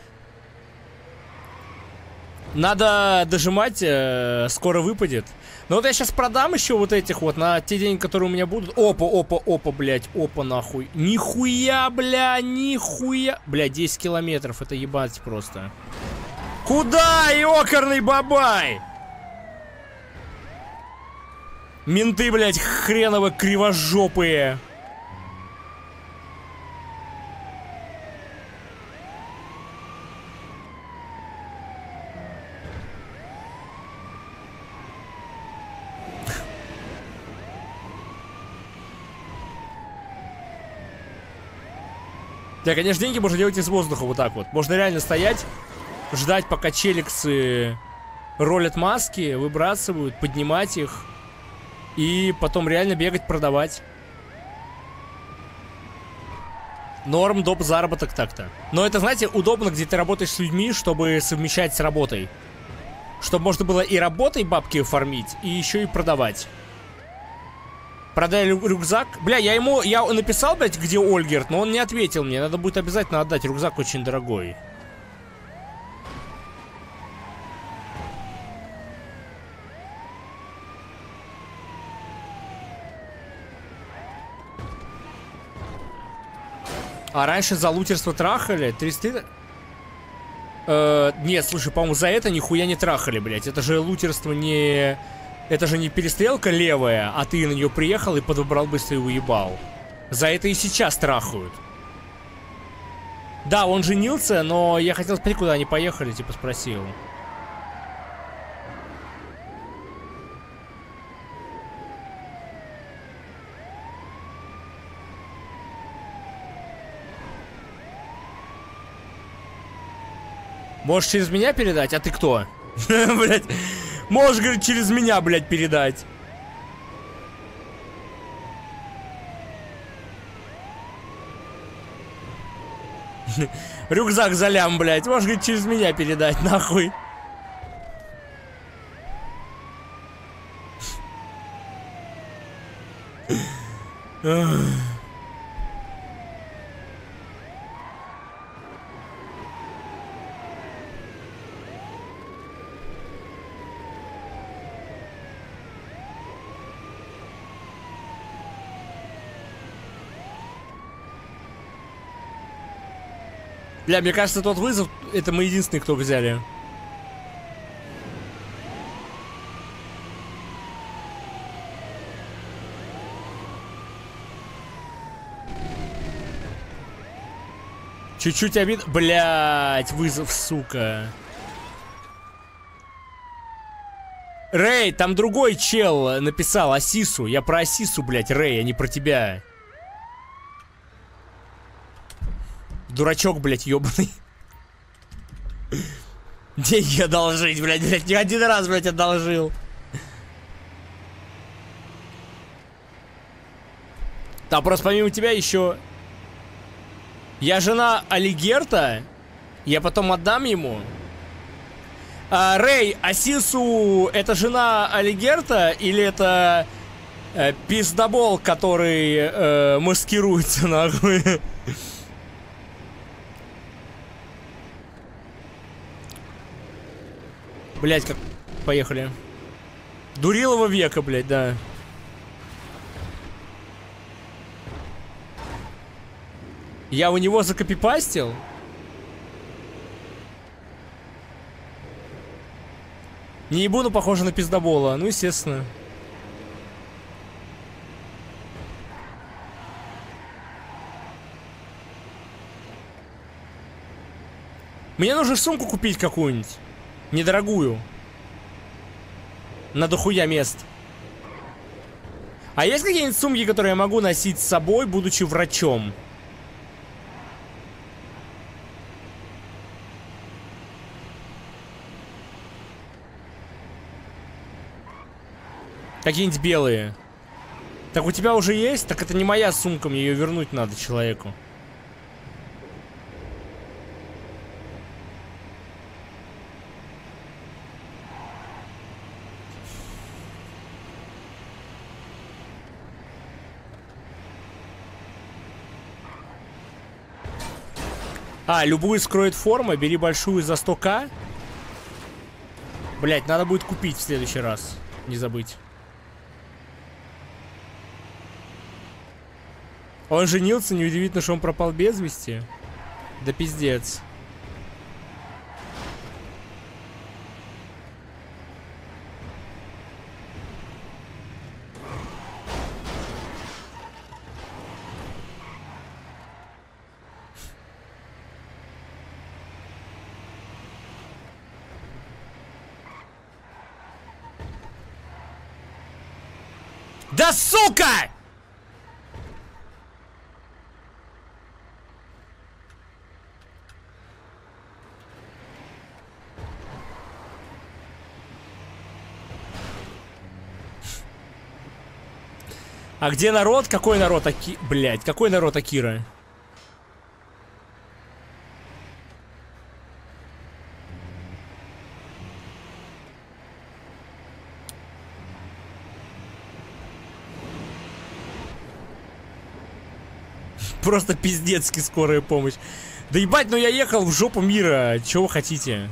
Надо дожимать, э, скоро выпадет. Но вот я сейчас продам еще вот этих вот на те деньги, которые у меня будут. Опа, опа, опа, блять, опа, нахуй. Нихуя, бля, нихуя. Бля, десять километров, это ебать просто. Куда, ёкарный бабай? Менты, блять, хреново кривожопые. Да, конечно, деньги можно делать из воздуха вот так вот. Можно реально стоять, ждать, пока челиксы ролят маски, выбрасывают, поднимать их. И потом реально бегать, продавать. Норм, доп, заработок так-то. Но это, знаете, удобно, где ты работаешь с людьми, чтобы совмещать с работой. Чтобы можно было и работой бабки оформить, и еще и продавать. Продай рю- рюкзак. Бля, я ему, я написал, блядь, где Ольгерт, но он не ответил мне. Надо будет обязательно отдать, рюкзак очень дорогой. А раньше за лутерство трахали? триста... Э, нет, слушай, по-моему, за это нихуя не трахали, блядь. Это же лутерство не... Это же не перестрелка левая, а ты на нее приехал и подобрал быстро и уебал. За это и сейчас трахают. Да, он женился, но я хотел спросить, куда они поехали, типа спросил. Можешь через меня передать? А ты кто? Блять. Можешь, говорит, через меня, блядь, передать. Рюкзак за лям, блядь. Можешь, говорит, через меня передать, нахуй. Бля, мне кажется, тот вызов, это мы единственные, кто взяли. Чуть-чуть обид... Блять, вызов, сука. Рэй, там другой чел написал Асису. Я про Асису, блять, Рэй, а не про тебя. Дурачок, блядь, ёбаный. Деньги одолжить, блядь, блядь, не один раз, блядь, одолжил. Да, просто помимо тебя еще... Я жена Алигерта. Я потом отдам ему. А, Рэй, Асису это жена Алигерта или это э, пиздобол, который э, маскируется, нахуй? Блять, как... Поехали. Дурилова века, блять, да. Я у него закопипастил? Не ебу, но похоже на пиздобола. Ну, естественно. Мне нужно сумку купить какую-нибудь. Недорогую. На дохуя мест. А есть какие-нибудь сумки, которые я могу носить с собой, будучи врачом? Какие-нибудь белые. Так у тебя уже есть? Так это не моя сумка, мне ее вернуть надо человеку. А, любую скроет форма, бери большую за сто ка. Блять, надо будет купить в следующий раз. Не забыть. Он женился, неудивительно, что он пропал без вести. Да пиздец. Да сука! А где народ? Какой народ Аки... Блять, какой народ Акира? Просто пиздецки скорая помощь. Да ебать, ну я ехал в жопу мира. Чего вы хотите?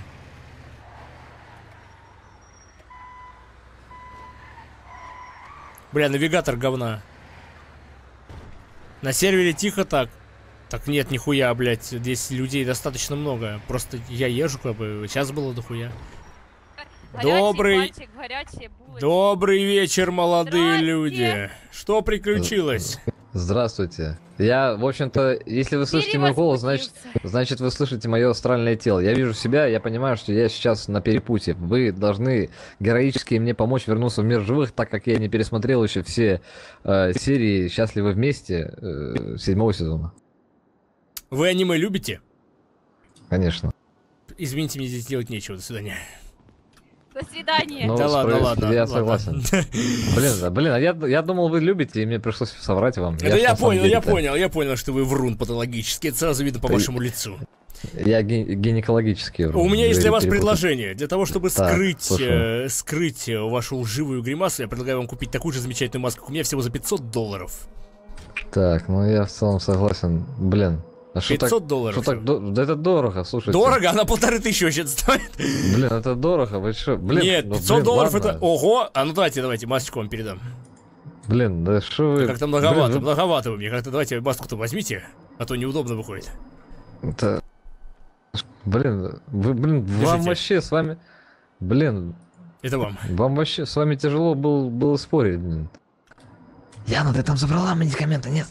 Бля, навигатор говна. На сервере тихо так. Так нет, нихуя, блядь, здесь людей достаточно много. Просто я езжу, как бы, сейчас было дохуя. Добрый... Мальчик, горячие булочки. Добрый вечер, молодые люди. Что приключилось? Здравствуйте. Я, в общем-то, если вы слышите мой голос, значит, значит вы слышите мое астральное тело. Я вижу себя, я понимаю, что я сейчас на перепутье. Вы должны героически мне помочь вернуться в мир живых, так как я не пересмотрел еще все э, серии «Счастливы вместе» э, седьмого сезона. Вы аниме любите? Конечно. Извините, мне здесь делать нечего. До свидания. До свидания. Ну, да ладно, ладно. Я ладно. согласен. Блин, да, блин, а я, я думал, вы любите, и мне пришлось соврать вам. Да я, я понял, я понял, я понял, что вы врун патологический. Это сразу видно по Ты... вашему лицу. Я ге- гинекологический врун. У меня есть для вас перепутал. предложение. Для того, чтобы Так, скрыть, слушаю. э, скрыть вашу лживую гримасу, я предлагаю вам купить такую же замечательную маску, как у меня, всего за пятьсот долларов. Так, ну я в целом согласен. Блин. А что пятьсот так, долларов. Что так, до- да это дорого, слушайте. Дорого? Она полторы тысячи вообще стоит. Блин, это дорого, вы что? Блин, Нет, ну, пятьсот блин, долларов ладно. это... Ого! А ну давайте, давайте, масочку вам передам. Блин, да что вы... Как-то многовато, Блин, вы- многовато вы мне. Как-то давайте маску-то возьмите, а то неудобно выходит. Это... Блин, вы, блин, вам Держите. вообще с вами... Блин. Это вам. Вам вообще с вами тяжело был, было спорить, блин. Яна, ты там забрала медикаменты, нет?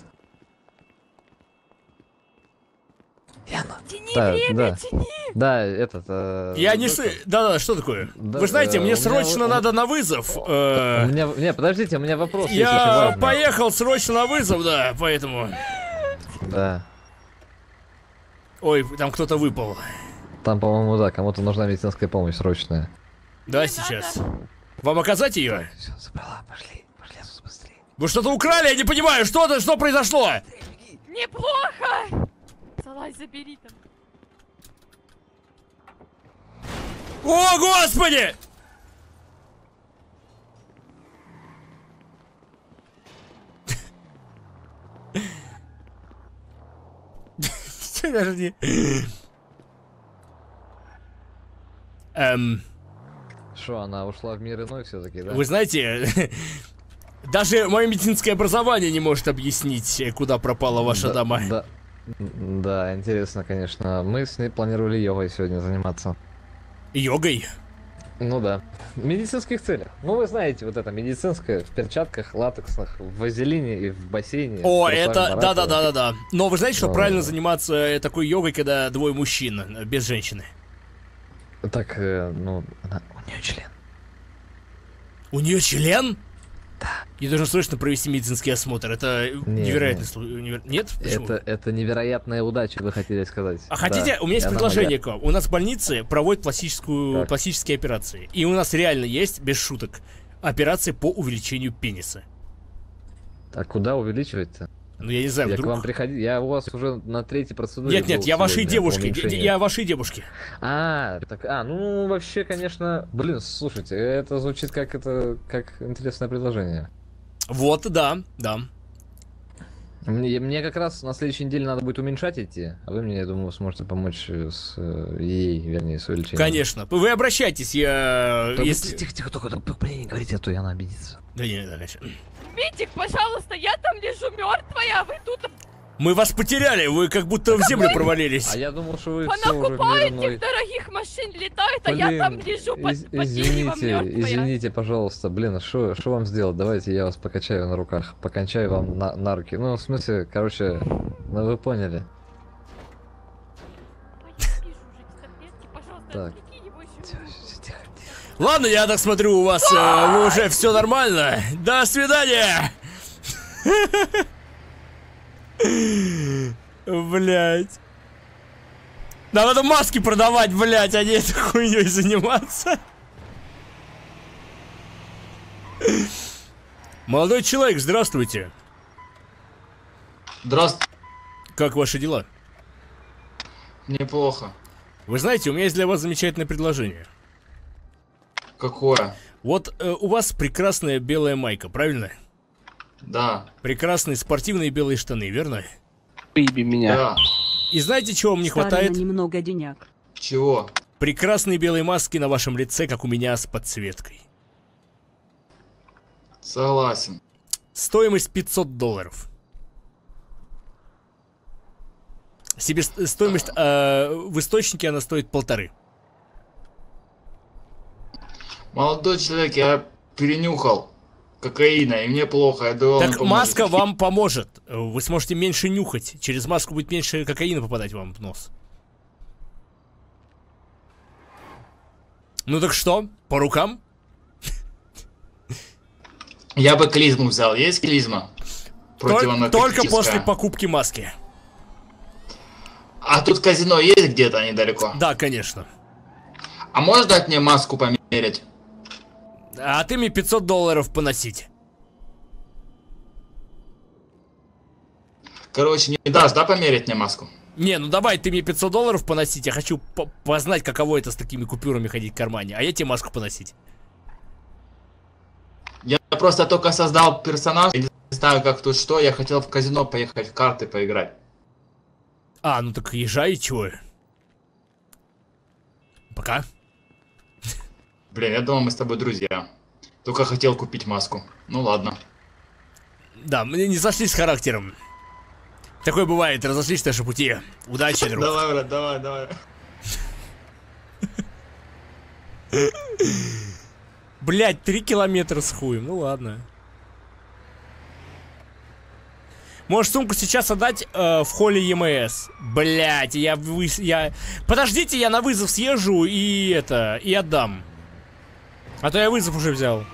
Яна. Тяни Да, время, да. тяни. Да, этот... э, Я не... доктор. с- Да-да, что такое? Да, Вы знаете, э, мне у меня срочно вот- надо на вызов. э, У меня... Не, подождите, у меня вопрос есть очень Я важный. поехал срочно на вызов, да, поэтому... Да. Ой, там кто-то выпал. Там, по-моему, да, кому-то нужна медицинская помощь срочная. Да, сейчас. Вам оказать ее? Все, забрала, пошли, пошли отсюда быстрее. Вы что-то украли, я не понимаю, что-то, что произошло? Неплохо. Залазь, забери там. О, господи! Подожди. Эм, Что, она ушла в мир иной все-таки, да? вы знаете, даже мое медицинское образование не может объяснить, куда пропала ваша Да, дама. Да, да, интересно, конечно. Мы с ней планировали йогой сегодня заниматься. Йогой? Ну да. В медицинских целях. Ну вы знаете, вот это медицинское в перчатках, латексных, в вазелине и в бассейне. О, в это, трусах, да-да-да-да-да. Но вы знаете, что Ну, правильно заниматься э, такой йогой, когда двое мужчин, э, без женщины? Так, э, ну, она, у нее член. У нее член? Да. Ей должен срочно провести медицинский осмотр. Это невероятный нет. случай. Нет? Почему? Это, это невероятная удача, вы хотели сказать. А хотите, Да. у меня есть И она предложение моя. к вам. У нас в больнице проводят пластическую, Так. пластические операции. И у нас реально есть, без шуток, операции по увеличению пениса. А куда увеличивать-то? Ну, я не знаю, Я вдруг... к вам приходил, я у вас уже на третьей процедуре. Нет, нет, был я вашей сегодня по девушке, уменьшению. я вашей девушке. А, так, а, ну вообще, конечно, блин, слушайте, это звучит как это, как интересное предложение. Вот, да, да. Мне, мне как раз на следующей неделе надо будет уменьшать идти, а вы мне, я думаю, сможете помочь с э, ей, вернее, с увеличением. Конечно. Вы обращайтесь, я... Да вы если... Тихо, тихо, только блин, не говорите, а то она обидится. Да не, да, конечно. Митик, пожалуйста, я там лежу мертвая, а вы тут Мы вас потеряли, вы как будто в землю провалились. А я думал, что вы все уже в мир понакупаете иной. дорогих машин, летают, а я там лежу под, из- под деревом извините, мертвая. извините, пожалуйста, блин, а что вам сделать? Давайте я вас покачаю на руках, покончаю вам на, на руки. Ну, в смысле, короче, ну вы поняли. Так. Ладно, я так смотрю, у вас э, уже все нормально. До свидания. Блять. Нам надо маски продавать, блять, а не этой хуйней заниматься. Молодой человек, здравствуйте. Здравствуйте. Как ваши дела? Неплохо. Вы знаете, у меня есть для вас замечательное предложение. Какое? Вот э, у вас прекрасная белая майка, правильно? Да. Прекрасные спортивные белые штаны, верно? Приби меня. Да. И знаете, чего вам не Старый, хватает? но немного денег. Чего? Прекрасные белые маски на вашем лице, как у меня, с подсветкой. Согласен. Стоимость пятьсот долларов. Себестоимость э, в источнике она стоит полторы. Молодой человек, я перенюхал кокаина, и мне плохо, я думал, Так маска вам поможет. Вы сможете меньше нюхать. Через маску будет меньше кокаина попадать вам в нос. Ну так что, по рукам? Я бы клизму взял, есть клизма? Только, только после покупки маски. А тут казино есть где-то недалеко? Да, конечно. А можешь дать мне маску померить? А ты мне пятьсот долларов поносить. Короче, не дашь, да, померить мне маску? Не, ну давай ты мне пятьсот долларов поносить. Я хочу по познать, каково это с такими купюрами ходить в кармане. А я тебе маску поносить. Я просто только создал персонаж, не знаю как тут что, я хотел в казино поехать в карты поиграть. А, ну так езжай, чего? Пока. Блин, я думал, мы с тобой друзья. Только хотел купить маску. Ну ладно. Да, мы не сошлись с характером. Такое бывает, разошлись наши пути. Удачи, друг. Давай, брат, давай, давай. Блять, три километра с хуем, ну ладно. Можешь сумку сейчас отдать э, в холле ЕМС. Блять, я, вы, я... Подождите, я на вызов съезжу и это, и отдам. А то я вызов уже взял.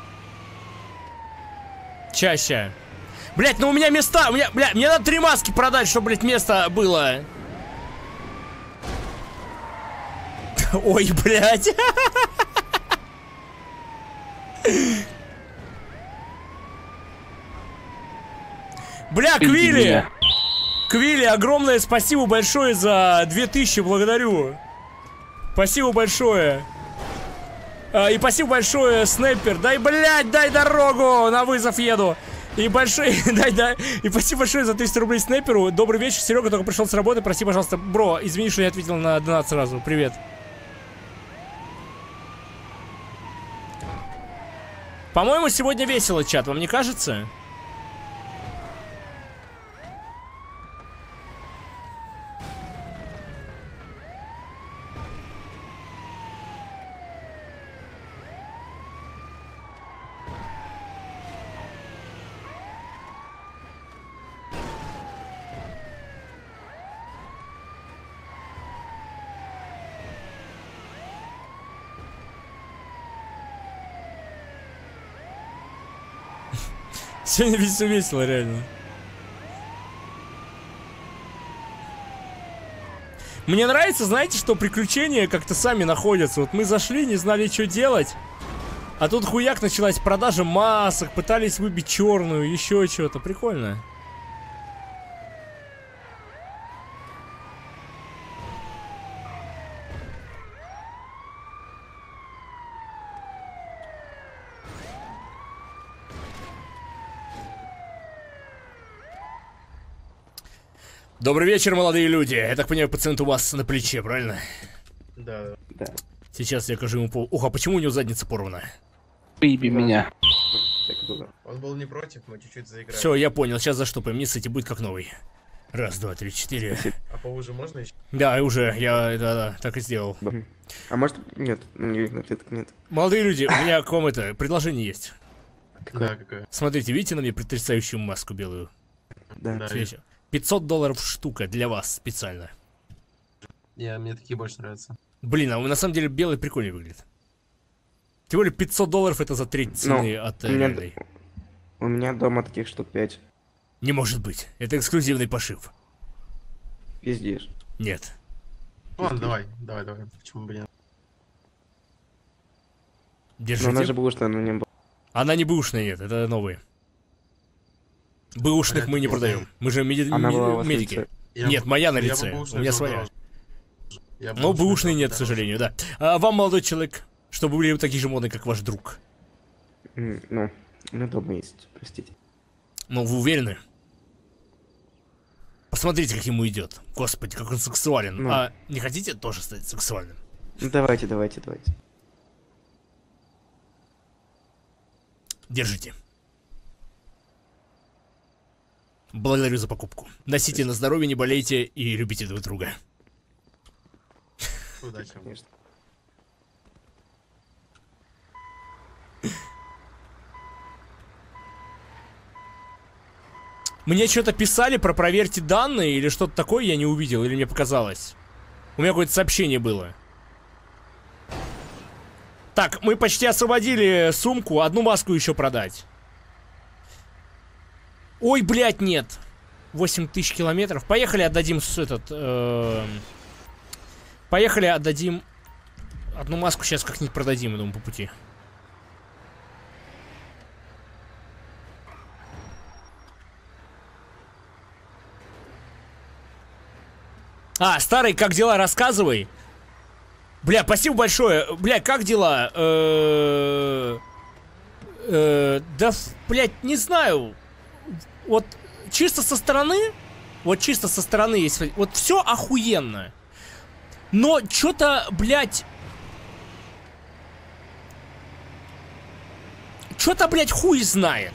Чаще. Блять, ну у меня места, у меня, бля, мне надо три маски продать, чтобы, блять, место было. Ой, блять. Бля, Квилли! Квилли, огромное спасибо большое за две тысячи, благодарю. Спасибо большое. А, и спасибо большое, Снайпер. Дай, блядь, дай дорогу, на вызов еду. И большой, дай, дай. И спасибо большое за триста рублей Снайперу. Добрый вечер, Серега только пришел с работы. Прости, пожалуйста, бро, извини, что я ответил на донат сразу. Привет. По-моему, сегодня весело, чат, вам не кажется? Сегодня все весело, реально. Мне нравится, знаете, что приключения как-то сами находятся. Вот мы зашли, не знали, что делать. А тут хуяк началась продажа масок, пытались выбить черную, еще что-то. Прикольно. Добрый вечер, молодые люди. Я так понимаю, пациент у вас на плече, правильно? Да. Да. Сейчас я кажу ему по... Ух, а почему у него задница порвана? Выеби меня. Он был не против, мы чуть-чуть заиграли. Все, я понял. Сейчас заштопаем. Не сыти, будет как новый. Раз, два, три, четыре. А поуже можно еще? Да, уже. Я, да, да, так и сделал. А может, нет, нет, нет. Молодые люди, у меня к вам это предложение есть. Какое? Какое? Смотрите, видите на мне потрясающую маску белую? Да. Смотрите. пятьсот долларов штука для вас специально. Я, мне такие больше нравятся. Блин, а на самом деле белый прикольнее выглядит. Тем более пятьсот долларов это за треть цены ну, от у меня, реальной. У меня дома таких штук пять. Не может быть. Это эксклюзивный пошив. Пиздишь. Нет. Ладно, давай, давай, давай. Почему бы нет? Держите. Но она же бэушная, но не была. Она не бэушная, нет, это новые. Бэушных мы не продаем. Мы же меди... Она была у вас медики. на лице. Нет, моя на Я лице. бы У меня своя. Я бы Но бэушный бэушной взял нет, к дороже. сожалению, да. А вам, молодой человек, чтобы были такие же модные, как ваш друг. М, Ну, у меня дома есть, простите. Ну, вы уверены? Посмотрите, как ему идет. Господи, как он сексуален. Ну. А не хотите тоже стать сексуальным? Ну, давайте, давайте, давайте. Держите. Благодарю за покупку. Носите на здоровье, не болейте и любите друг друга. Удачи. Мне что-то писали про проверьте данные или что-то такое, я не увидел, или мне показалось. У меня какое-то сообщение было. Так, мы почти освободили сумку, одну маску еще продать. Ой, блядь, нет. восемь тысяч километров. Поехали, отдадим с этот... Э, поехали, отдадим... Одну маску сейчас как-нибудь продадим, я думаю, по пути. А, старый, как дела? Рассказывай. Бля, спасибо большое. Бля, как дела? Э, э, да, блядь, не знаю. Вот чисто со стороны, вот чисто со стороны есть, вот все охуенно. Но что-то, блядь, что-то, блядь, хуй знает.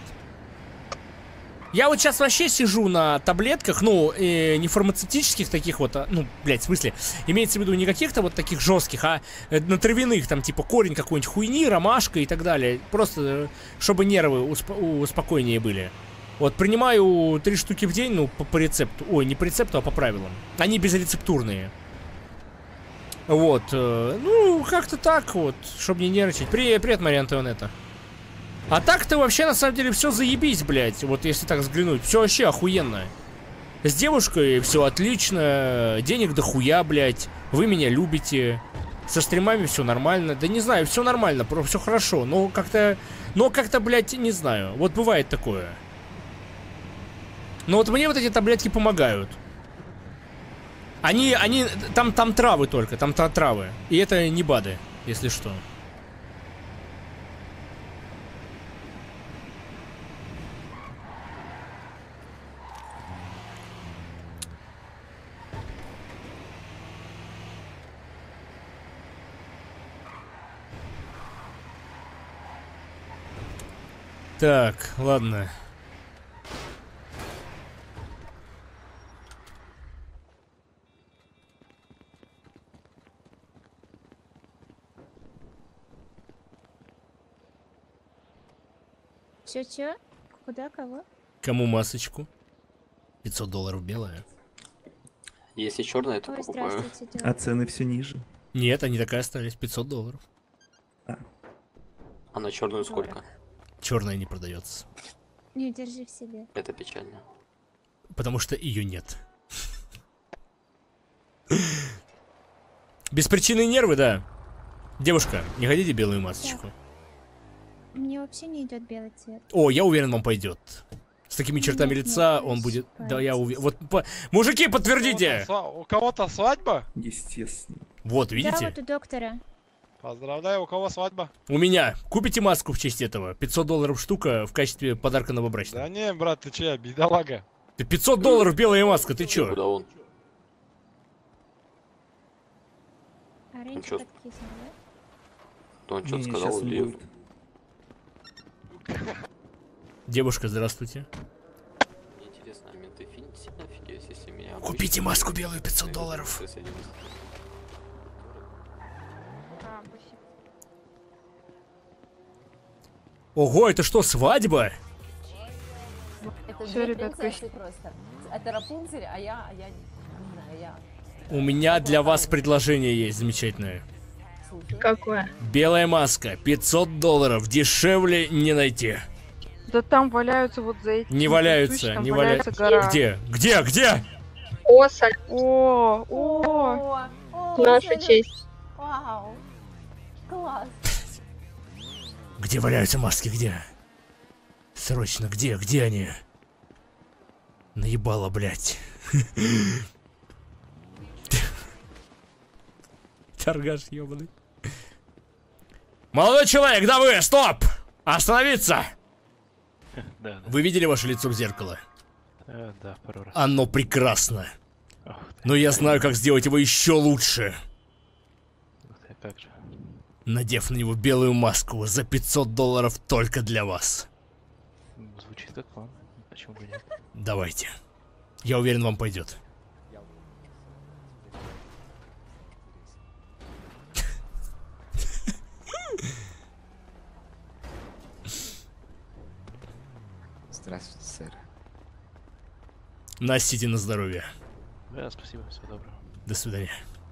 Я вот сейчас вообще сижу на таблетках, ну, э, не фармацевтических таких вот, а, ну, блядь, в смысле, имеется в виду не каких-то вот таких жестких, а э, на травяных, там, типа, корень какой-нибудь хуйни, ромашка и так далее. Просто, э, чтобы нервы усп- успокойнее были. Вот, принимаю три штуки в день, ну, по, по рецепту. Ой, не по рецепту, а по правилам. Они безрецептурные. Вот, э, ну, как-то так вот, чтобы не нервничать. Привет, привет, Мария Антуанетта. А так-то вообще, на самом деле, все заебись, блядь. Вот если так взглянуть, все вообще охуенно. С девушкой все отлично, денег дохуя, блядь. Вы меня любите. Со стримами все нормально. Да не знаю, все нормально, все хорошо. Но как-то, но как-то, блядь, не знаю. Вот бывает такое. Но вот мне вот эти таблетки помогают. Они, они, там, там травы только, там травы. И это не БАДы, если что. Так, ладно. Чё-чё? Куда, кого? Кому масочку? пятьсот долларов белая. Если черная, то Ой, покупаю. здравствуйте, А девушка. цены все ниже. Нет, они так и остались. пятьсот долларов. А на черную сколько? Черная не продается. Не держи в себе. Это печально. Потому что ее нет. Беспричинные нервы, да. Девушка, не хотите белую масочку? Мне вообще не идет белый цвет. О, я уверен, вам пойдет. С такими чертами Нет, лица нет, он будет... пойдет. Да, я уверен. Вот, по... Мужики, подтвердите! У кого-то свадьба? Естественно. Вот, Да, видите? вот у доктора. Поздравляю, у кого свадьба? У меня. Купите маску в честь этого. пятьсот долларов штука в качестве подарка новобрачного. Да не, брат, ты че, бедолага? Ты пятьсот долларов белая маска, ты чё? Куда он? А раньше чё? подкиснули, да? То он что-то Не, сказал щас он или... будет. Девушка, здравствуйте. Мне интересно, а менты фин- сильно офигеют, если меня... Купите обычно- маску белую пятьсот долларов. с этим- Ого, это что, свадьба? Это Всё, две ребят, принцессы просто. Это Рапунцель, а я, а я не знаю, я. У меня для вас предложение есть замечательное. Какое? Белая маска, пятьсот долларов, дешевле не найти. Да там валяются вот за этим. Не валяются, не валяются. гора. Где? Где? Где? О, саль... О, о, О, наша салют. честь. Вау. Класс. Где валяются маски? Где? Срочно, где? Где они? Наебало, блядь. Торгаш ебаный. Молодой человек, да вы, стоп! Остановиться! Да, да. Вы видели ваше лицо в зеркало? Э, да, пару раз. Оно прекрасно. Ох ты. Но я знаю, как сделать его еще лучше. Ух ты, как же. Надев на него белую маску за пятьсот долларов только для вас. Звучит как план. Почему бы нет? Давайте. Я уверен, вам пойдет. Здравствуйте, сэр. Носите на здоровье. Да, спасибо, всего доброго. До свидания.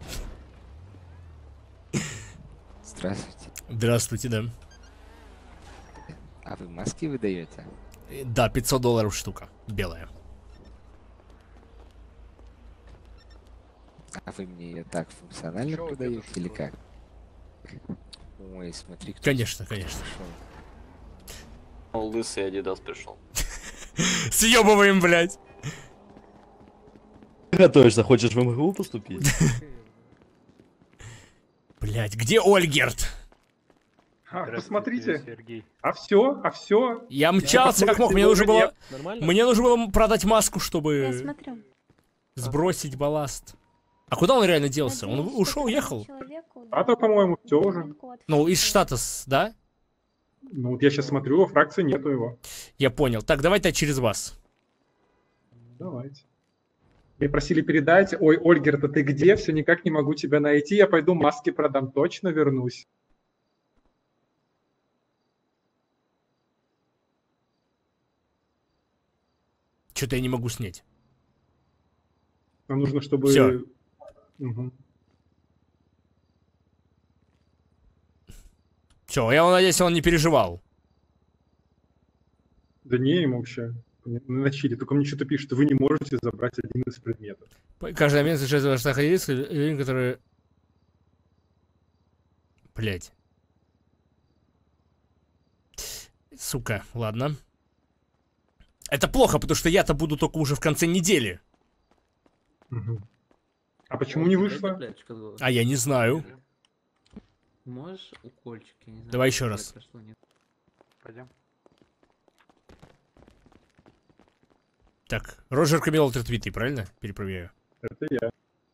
Здравствуйте. Здравствуйте, да. А вы маски выдаете? Да, пятьсот долларов штука. Белая. А вы мне ее так функционально продаете или как? Ой, смотри, кто Конечно, конечно. Он лысый Адидас пришел. Съебываем, блядь. Готовишься, хочешь в эм гэ у поступить? Блядь, где Ольгерт? А, посмотрите. А все, а все. Я мчался как мог, мне нужно было... Мне нужно было продать маску, Я чтобы смотрю. сбросить балласт. А куда он реально делся? Он ушел, уехал? А то, по-моему, все уже. Ну, из штата, да? Ну вот я сейчас смотрю, во фракции нету его. Я понял. Так, давайте через вас. Давайте. Мне просили передать, ой, Ольгерт, а ты где? Все никак не могу тебя найти, я пойду маски продам, точно вернусь. Что-то я не могу снять. Нам нужно, чтобы... Всё. Угу. Все, я надеюсь, он не переживал. Да не, ему вообще на чили. Только мне что-то пишет, вы не можете забрать один из предметов. Каждый момент совершает ваш находились, которые... Блять. Сука, ладно. Это плохо, потому что я-то буду только уже в конце недели. Угу. А почему не вышло? А я не знаю. Можешь укольчик? Я не знаю, Давай еще как раз. прошло, нет? Пойдем. Так, Роджер Камилл ретвиты, правильно? Перепроверяю. Это я.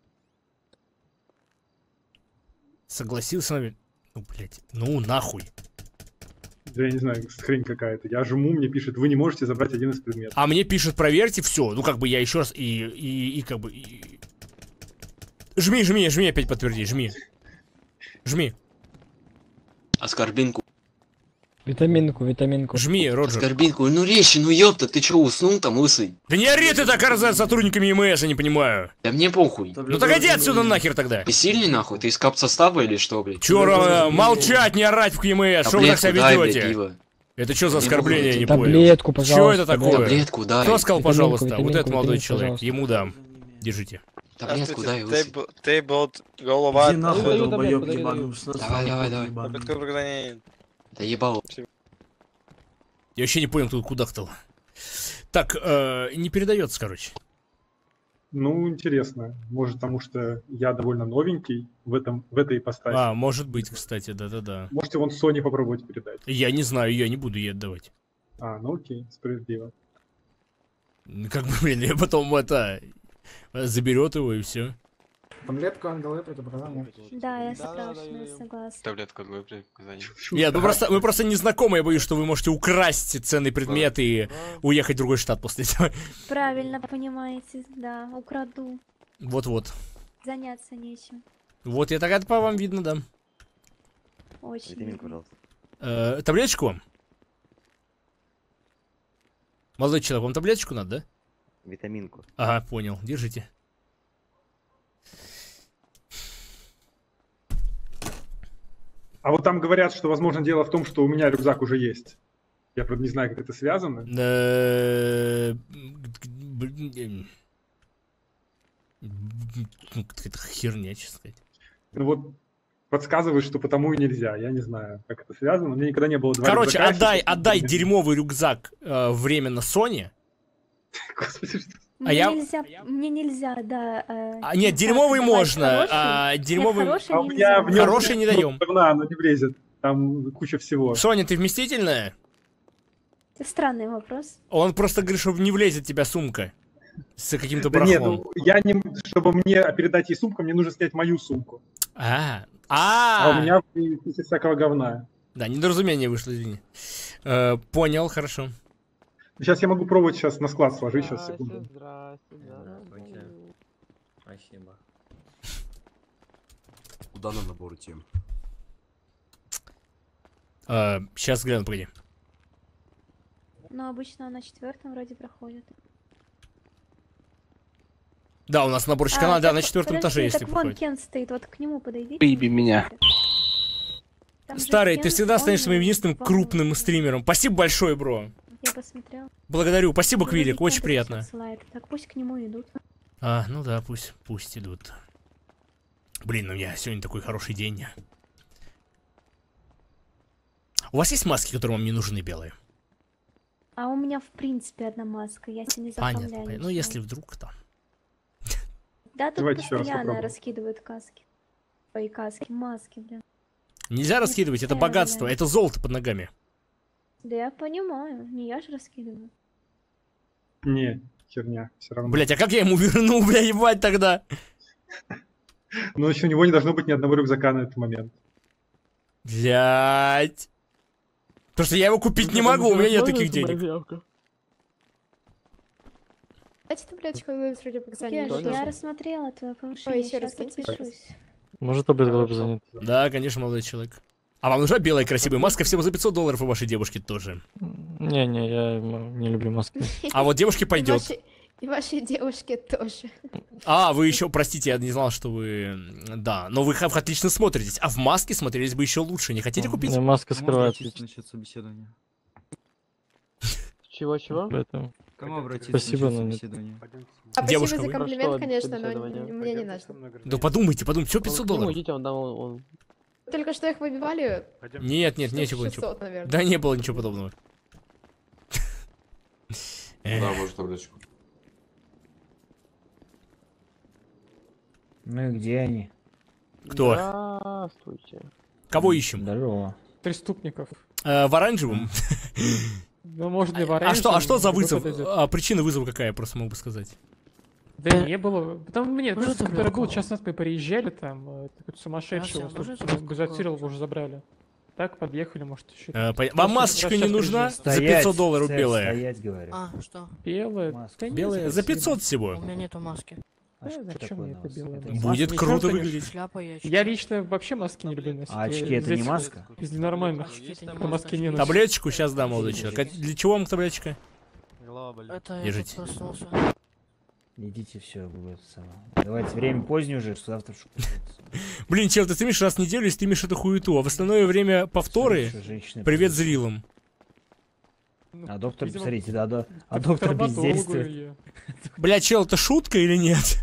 Согласился на... Ну, блядь. Ну, нахуй. Да я не знаю, хрень какая-то. Я жму, мне пишет, вы не можете забрать один из предметов. А мне пишет, проверьте, все. Ну, как бы я еще раз и... И, и как бы... И... Жми, жми, жми, опять подтверди, жми. Жми. Аскорбинку. Витаминку, витаминку. Жми, Роджер. Аскорбинку. Ну речи, ну ёпта, ты чё, уснул там, лысый? Да не ори ты так, раз сотрудниками эм эс, я не понимаю. Да мне похуй. Ну так иди отсюда нахер тогда. Ты сильный нахуй? Ты из кап-состава или что, блядь? Чё, молчать, не орать в эм эс, что вы так себя ведете? Это что за оскорбление, я не понял. Таблетку, пожалуйста. Что это такое? Таблетку дай. Кто сказал, Витаминку, пожалуйста? витаминку, Вот этот молодой витаминку, человек. пожалуйста. Ему дам. Держите. Таблетку дай, лысый. Ты был голова. Иди нахуй, Даю, долбоёб даю, ебаный. Давай, давай, давай. давай. Да ебало. Я вообще не понял, тут куда-то. Так, э, не передается, короче. Ну, интересно. Может, потому что я довольно новенький в, этом, в этой ипостаси. А, может быть, кстати, да-да-да. Можете вон Sony попробовать передать. Я не знаю, я не буду ей отдавать. А, ну окей, справедливо. Как бы, блин, я потом это... Заберет его и все. Таблетку от головы предобразования. Да, я страшно согласна. Таблетку от головы предсказания. Нет, мы просто, мы просто не знакомы, я боюсь, что вы можете украсть ценный предмет и уехать в другой штат после этого. Правильно понимаете, да, украду. Вот-вот. Заняться нечем. Вот, я так это по вам видно, да. Очень. Витаминку, пожалуйста. Э, таблеточку вам? Молодой человек, вам таблеточку надо, да? Витаминку. Ага, понял. Держите. А вот там говорят, что, возможно, дело в том, что у меня рюкзак уже есть. Я, правда, не знаю, как это связано. Э, Какая-то херня, честно сказать. Ну вот подсказывают, что потому и нельзя. Я не знаю, как это связано. У меня никогда не было два Короче, рюкзака, отдай, сейчас- отдай дерьмовый рюкзак э, временно Sony. Господи, что... Мне А я- нельзя, мне нельзя, да. э, А, нет, рюкзак дерьмовый давать можно, хороший. а Нет, дерьмовый- хороший А у нельзя. меня в нем Хороший не даем. говна, оно не влезет. Там куча всего. Соня, ты вместительная? Это странный вопрос. Он просто говорит, что не влезет в тебя сумка с каким-то Да нет, барахлом. ну, я не, чтобы мне передать ей сумку, мне нужно снять мою сумку. А, А у а, меня куча всякого говна. да, недоразумение вышло, извини. Э, Понял, хорошо. Сейчас я могу пробовать сейчас на склад сложить, сейчас, секунду. Спасибо. Куда на набор идти? А, сейчас гляну, погоди. Но обычно на четвертом вроде проходит. Да, у нас наборчик канала, да, на четвертом этаже, если так проходит. вон Кент стоит, вот к нему подойдите. Выеби меня. Там же Старый, ты Кент, всегда он станешь моим и единственным Павел. крупным стримером. Спасибо большое, бро. Я посмотрел. Благодарю. Спасибо, Вроде Квилик, очень Кент приятно. отсылает. Так пусть к нему идут. А, ну да, пусть, пусть идут. Блин, у меня сегодня такой хороший день. У вас есть маски, которые вам не нужны, белые? А у меня в принципе одна маска, я тебе не заправляю. Понятно, понятно. Ну, ничего. если вдруг там. Да, тут Давайте еще раз постоянно попробуем. раскидывают каски. Ой, каски, маски, блин. Нельзя раскидывать, это постоянно, богатство, блин. это золото под ногами. Да я понимаю, не я же раскидываю. Не, херня, все равно. Блять, а как я ему верну, бля, ебать тогда? Но еще у него не должно быть ни одного рюкзака на этот момент. Блять. Потому что я его купить не могу, у меня нет таких денег. Давайте таблеточку вы вроде как Кеш, заняли. я рассмотрела твое повышение, Ой, еще раз сейчас скиньте. подпишусь. Может, таблетка занят? Да, конечно, молодой человек. А вам нужна белая красивая маска всего за пятьсот долларов, и вашей девушке тоже. Не-не, я не люблю маски. А вот девушке пойдет. И вашей, и вашей девушке тоже. А, вы еще, простите, я не знал, что вы... Да, но вы х- отлично смотритесь. А в маске смотрелись бы еще лучше. Не хотите купить? Ну, маска скрывает. Насчет собеседования. Чего-чего? Поэтому... Кому обратиться Спасибо, насчет но нет. собеседования? А Девушка, спасибо вы? за комплимент, Что, конечно, но собеседование? мне не надо. Да подумайте, подумайте, все пятьсот долларов. Идите, он, там, он, он... Только что их выбивали. Нет, нет, штук нечего ничего. шестьсот, наверное. Да не было ничего подобного. Да, может, таблеточку. Ну и где они? Кто? Здравствуйте. Кого ищем? Здорово. Преступников. Э, В оранжевом? Ну, может, не в А что, а что за оранжевом, вызов? кто подойдет. А причина вызова какая, я просто могу сказать. Да не было. Там мне, Можно просто, который таблетку? был, час назад мы приезжали, там, э, такой сумасшедший, Вася, можно вот, таблетку газотирил, уже забрали. Так, подъехали, может, еще. Э, пон- Вам Просто масочка не сейчас нужна? приезжали. За пятьсот долларов Сэр, белая. Стоять, говорю. А, что? Белая. Маска. Да не, Белая за спасибо. пятьсот всего. У меня нету маски. А Да, что зачем такое мне на это вас? белое? Это Будет маска? круто конечно. выглядеть. Шляпа я Я лично вообще маски не люблю носить. А очки Я это не здесь маска? Из ненормальных. Это маски не ношу. Таблеточку сейчас дам, молодой человек. А для чего вам таблеточка? Это Держите. я тут проснулся. Идите, все, вы это самое. Давайте, время позднее уже, завтра в школу. Блин, чел, ты стримишь раз в неделю и стримишь эту хуету, а в остальное время повторы. Что, женщины Привет придут. зрилам. А доктор, Видимо, посмотрите, да, да. А к доктор травматологу бездействует. ее. Бля, чел, это шутка или нет?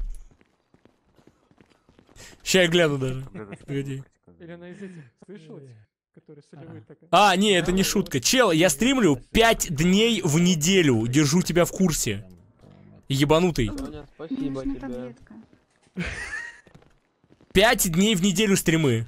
Ща я гляну даже. Погоди. Или она из этих, слышал этих? Которые солевые такая. А, не, это не шутка. Чел, я стримлю пять дней в неделю. Держу тебя в курсе. Ебанутый. Соня, спасибо тебе. Пять дней в неделю стримы.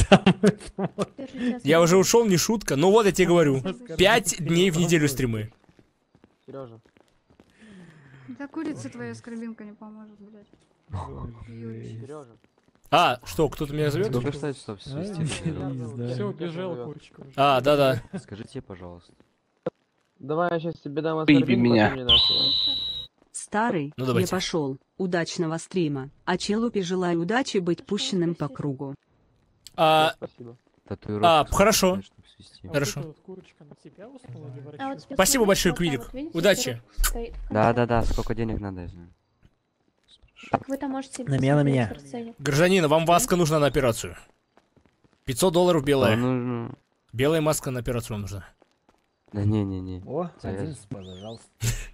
Я уже ушел, не шутка. Ну вот я тебе говорю. Пять дней в неделю стримы. Сережа. Да курица твоя скорбинка не поможет, блядь. Сережа. А, что, кто-то меня зовет? Сколько ждать, чтобы свести? Все, убежал курочка. уже. А, да-да. Скажите, пожалуйста. Давай я сейчас тебе дам Выеби аскорбин, меня. потом мне нахуй. Старый, Ну, я давайте. пошел. Удачного стрима. А челупе желаю удачи быть пущенным по кругу. А, Спасибо. а, хорошо. А Хорошо. вот эта вот курочка на тебя уснула или врачу? А вот теперь Спасибо смотри, большое, вот, Квилик. вот видите, Удачи. сироп стоит в конце. Да-да-да, сколько денег надо, я знаю. Так вы там можете На меня, на меня. посмотреть в сердце. Гражданин, вам маска нужна на операцию. пятьсот долларов белая. Ну, ну, Белая маска на операцию вам нужна. да не-не-не. О, Да я- один, пожалуйста.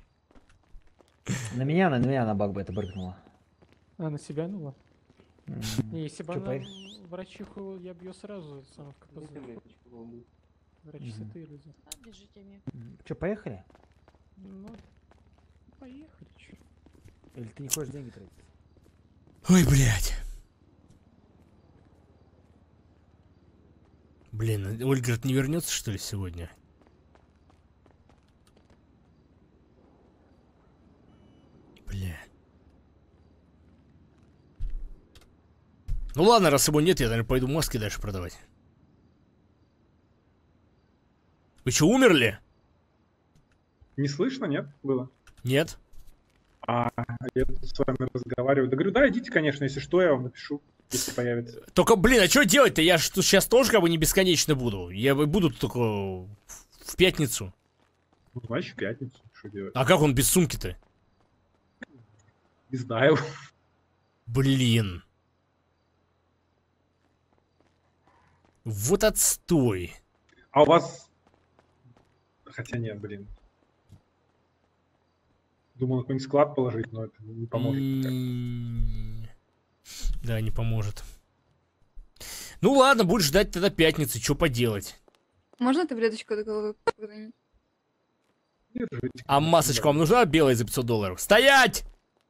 На меня, на меня на баг бы это брыкнуло. А, на себя нула? М, Не, если бы чё, она поехали? врачиху, я бью сразу сам в КПЗ. Врачи Мгм. святые люди. м, Чё, поехали? Ну, поехали, чё. Или ты не хочешь деньги тратить? Ой, блядь. Блин, Ольга не вернется, что ли, сегодня? Бля. Ну ладно, раз его нет, я, наверное, пойду маски дальше продавать. Вы что, умерли? Не слышно, нет? Было? Нет. А, я тут с вами разговариваю. Да говорю, да, идите, конечно, если что, я вам напишу, если появится. Только, блин, а что делать-то? Я ж тут сейчас тоже как бы не бесконечно буду. Я буду только в пятницу. Ну, значит, в пятницу. Что делать? А как он без сумки-то? Не знаю. Блин. Вот отстой. А у вас... Хотя нет, блин. Думал, на какой-нибудь склад положить, но это не поможет. М-м-м. Да, не поможет. Ну ладно, будешь ждать тогда пятницы, что поделать. Можно таблеточку до головы когда-нибудь? А масочка вам нужна белая за пятьсот долларов? Стоять!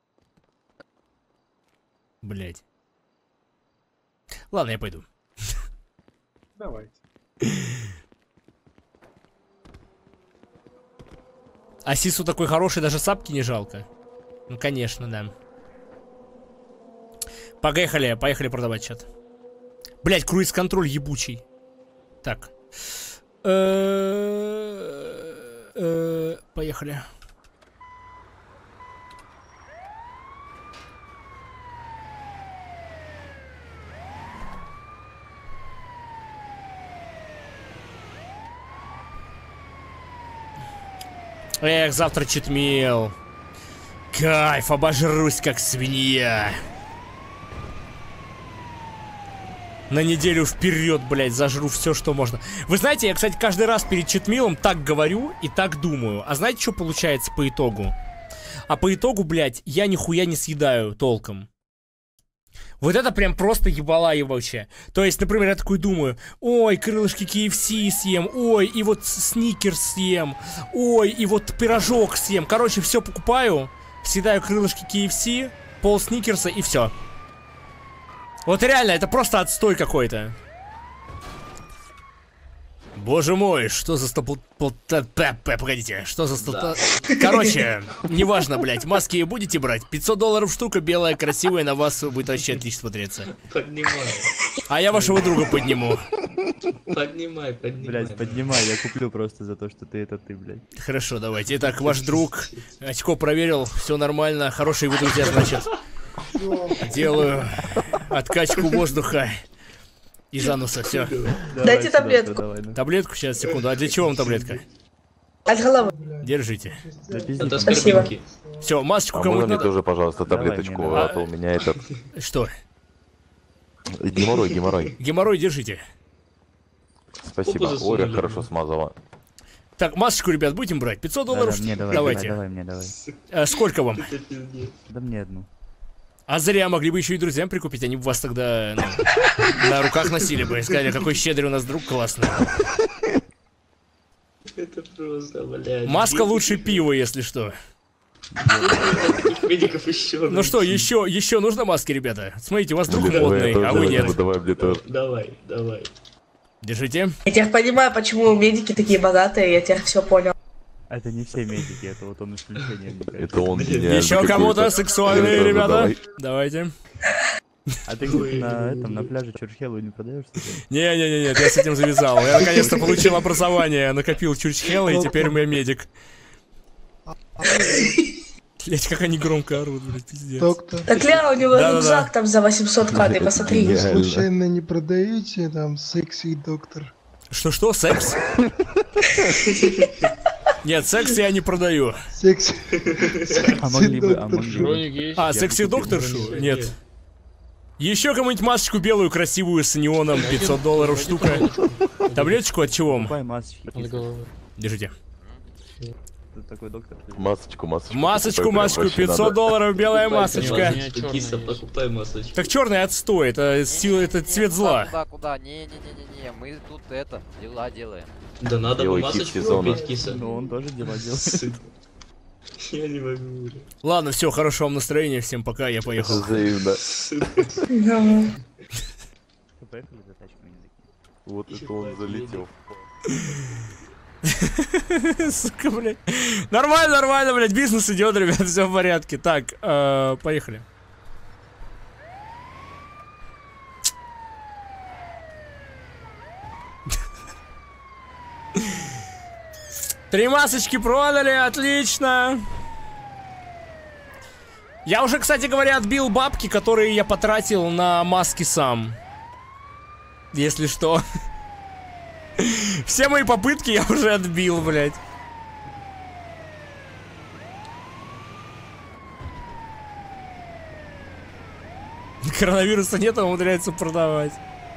Блять. Ладно, я пойду. Давайте. А Сису такой хороший, даже сапки не жалко. Ну, конечно, да. Поехали, поехали продавать чат. Блять, круиз-контроль ебучий. Так. Поехали. Эх, завтра читмил. Кайф, обожрусь как свинья. На неделю вперед, блядь, зажру все, что можно. Вы знаете, я, кстати, каждый раз перед читмилом так говорю и так думаю. А знаете, что получается по итогу? А по итогу, блядь, я нихуя не съедаю толком. Вот это прям просто ебала ебучая. То есть, например, я такой думаю: ой, крылышки кей эф си съем, ой, и вот сникерс съем, ой, и вот пирожок съем. Короче, все покупаю, съедаю крылышки кей эф си, пол сникерса и все. Вот реально, это просто отстой какой-то. Боже мой, что за стопл... Погодите, что за стопл... Короче, неважно, блядь, маски будете брать? пятьсот долларов штука, белая, красивая, на вас будет вообще отлично смотреться. Поднимай. А я вашего друга подниму. Поднимай, поднимай. Блядь, поднимай, я куплю просто за то, что ты это ты, блядь. Хорошо, давайте. Итак, ваш друг. Очко проверил, все нормально, хорошие вы друзья, значит. Делаю откачку воздуха из ануса, все. Дайте таблетку. Таблетку, сейчас, секунду. А для чего вам таблетка? От головы. Держите. Это спасибо. Все, масочку а кому-то мне надо? тоже, пожалуйста, таблеточку, Давай, а то у меня этот... Что? Геморрой, геморрой. Геморрой держите. Спасибо. Оля хорошо смазала. Так, масочку, ребят, будем брать? пятьсот долларов? Да, да, мне давай, давайте. давай, давай, мне давай. А, сколько вам? Да мне одну. А зря, могли бы еще и друзьям прикупить, они бы вас тогда ну, на руках носили бы и сказали, какой щедрый у нас друг классный. Это просто, блядь. Маска лучше пива, если что. Медиков еще. Ну что, еще, еще нужно маски, ребята? Смотрите, у вас друг Блин, модный, давай, а вы давай, нет. Давай, мне тоже. Давай, давай. Держите. Я теперь понимаю, почему медики такие богатые, я теперь все понял. Это не все медики, это вот он исключение. Это он гениальный. Еще кому-то сексуальные, Это ребята? давай. Давайте. А ты на этом, на пляже Чурчхеллу не продаешь? Не-не-не, нет, я с этим завязал. Я наконец-то получил образование, накопил Чурчхелла, и теперь у меня медик. Блять, как они громко орут, блядь, пиздец. Так Ля, у него Да-да-да. рюкзак там за восемьсот ка, ты посмотри. Вы случайно не продаете там секси доктор? Что-что, секс? Нет, секс я не продаю. Секси. А могли бы, а могли бы. А, секси-докторшу? Нет. Еще кому-нибудь масочку белую, красивую, с неоном, пятьсот долларов штука. Таблеточку от чего вам? Держите. Такой доктор. Масочку, масочку. Масочку, покупай, масочку, прям вообще пятьсот надо. долларов, белая Покупай, масочка. Киса, покупай масочку. Так черный отстой, это сила, это цвет зла. Куда, куда? Не-не-не-не-не, мы тут это, дела делаем. Да надо бы Делай хит масочку сезона. купить, киса. Ну он тоже дела делает. Я не могу. Ладно, все, хорошего вам настроения, всем пока, я поехал. Взаимно. Поехали за тачкой. Вот это он залетел. Сука, блядь. Нормально, нормально, блядь, бизнес идет, ребят, все в порядке. Так, э, поехали. Три масочки продали, отлично. Я уже, кстати говоря, отбил бабки, которые я потратил на маски сам. Если что. Все мои попытки я уже отбил, блядь. Коронавируса нет, а умудряется продавать.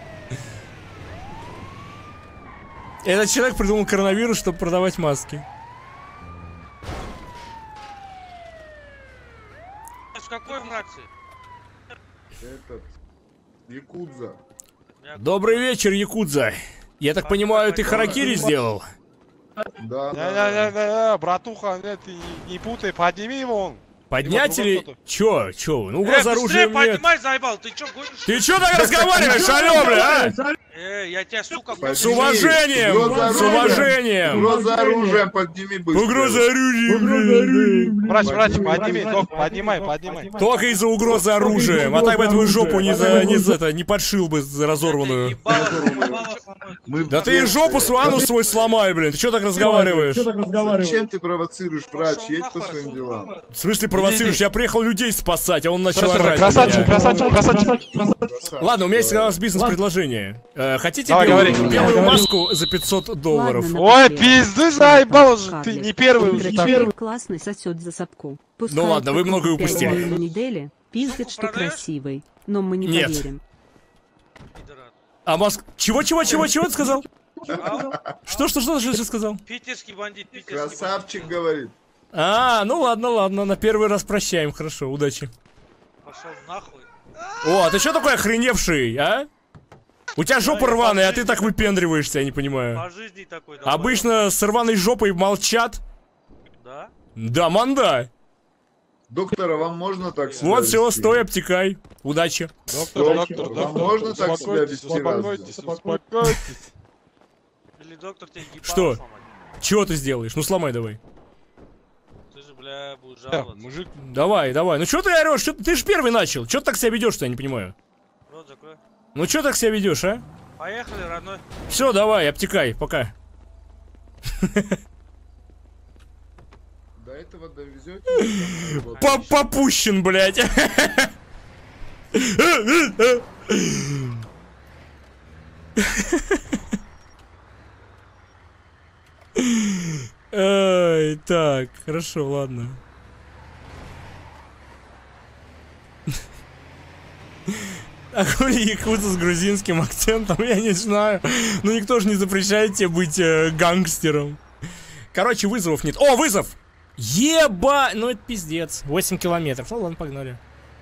Этот человек придумал коронавирус, чтобы продавать маски. С какой фракции? Этот... Якудза. Добрый вечер, Якудза. Я так понимаю, ты харакири сделал? Да, Не-не-не, братуха, нет, ты не путай, подними его. Поднять или... Чё, чё? Ну, угроза Э, оружия быстрее нет. поднимай, заебал, ты чё гонишь? Ты чё так разговариваешь, алё, бля, а? Э, я тебя, сука... С уважением! С уважением! Угроза оружием подними быстро. Угроза оружием! Брать, брать, подними, док, поднимай, поднимай. Только из-за угрозы оружием. А так бы твою жопу не, за, не, за, это, не подшил бы за разорванную. Да ты и жопу свану свой сломай, блин. Ты чё так разговариваешь? Зачем ты провоцируешь, врач? Едь по своим делам. В смысле провоцируешь? Я приехал людей спасать, а он начал орать. Красавчик, красавчик, красавчик. Ладно, у меня есть для вас бизнес-предложение. Э, хотите Давай, белую, говори. белую маску за пятьсот долларов? Ладно, Ой, пизды заебал же, ты не первый уже. Первый классный сосет за сапку. Ну ладно, вы многое упустили. На неделе пиздит, что красивый. Но мы не Нет. поверим. А маск... Чего, чего, чего, чего ты сказал? Что, что, что, что ты сказал? Питерский бандит, питерский Красавчик говорит. А, ну ладно, ладно, на первый раз прощаем, хорошо, удачи. Пошел нахуй. О, а ты что такой охреневший, а? У тебя жопа рваная, а ты так выпендриваешься, я не понимаю. По жизни такой. Обычно с рваной жопой молчат. Да? Да, манда. Доктора, вам можно так себя Вот все, вести? стой, обтекай. Удачи. Доктор, доктор, вам можно так себя вести? Успокойтесь, успокойтесь. Или доктор тебе ебало Что? сломать. Чего ты сделаешь? Ну сломай давай. Ты же, бля, будешь жаловаться. Мужик. Давай, давай. Ну что ты орешь? Чё... Ты же первый начал. Че ты так себя ведешь-то, я не понимаю. Рот закрой. Ну что так себя ведешь, а? Поехали, родной. Все, давай, обтекай, пока. До этого довезете? Попущен, блядь. Ай, так, хорошо, ладно. А хули якудза с грузинским акцентом, я не знаю. Ну никто же не запрещает тебе быть э, гангстером. Короче, вызовов нет. О, вызов! Еба! Ну это пиздец. восемь километров. Ну ладно, погнали.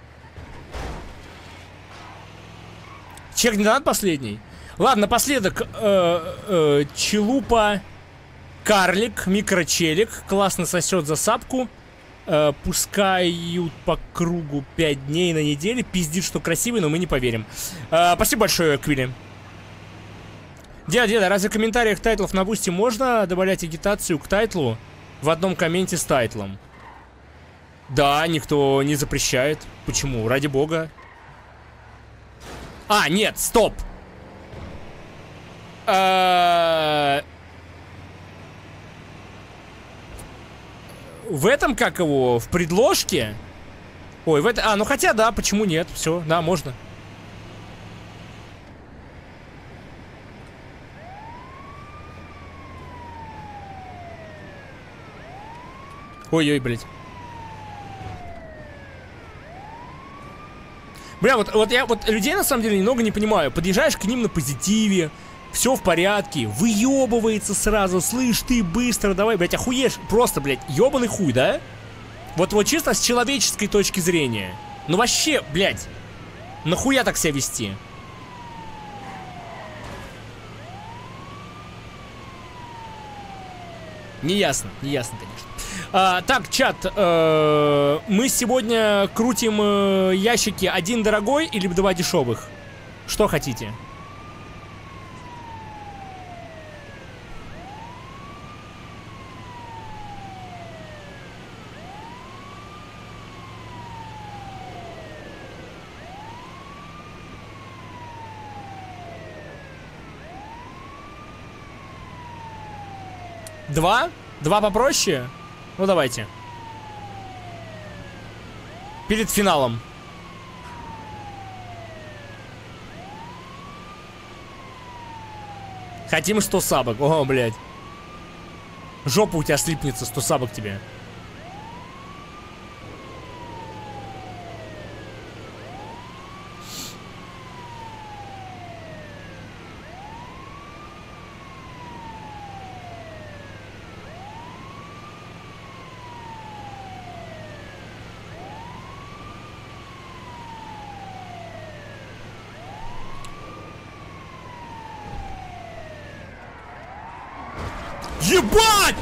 Чек не надо последний? Ладно, напоследок. Э, э, Челупа Карлик, микрочелик. Классно сосет за сапку. Э, пускают по кругу пять дней на неделе. Пиздит, что красивый, но мы не поверим. Э, спасибо большое, Квилли. Деда, деда, разве в комментариях тайтлов на бусте можно добавлять агитацию к тайтлу в одном комменте с тайтлом? Да, никто не запрещает. Почему? Ради бога. А, нет, стоп. Э, В этом, как его, в предложке? Ой, в это... А, ну хотя, да, почему нет? Все, да, можно. Ой-ой, блядь. Бля, вот, вот я вот людей на самом деле немного не понимаю. Подъезжаешь к ним на позитиве, все в порядке, выебывается сразу, слышь, ты быстро, давай, блядь, охуешь. Просто, блядь, ебаный хуй, да? Вот вот чисто с человеческой точки зрения. Ну вообще, блядь, нахуя так себя вести? Неясно, неясно, конечно. А, так, чат, э, мы сегодня крутим э, ящики один дорогой или два дешевых? Что хотите? Два? Два попроще? Ну давайте. Перед финалом. Хотим сто сабок. О, блядь. Жопа у тебя слипнется, сто сабок тебе. Ебать!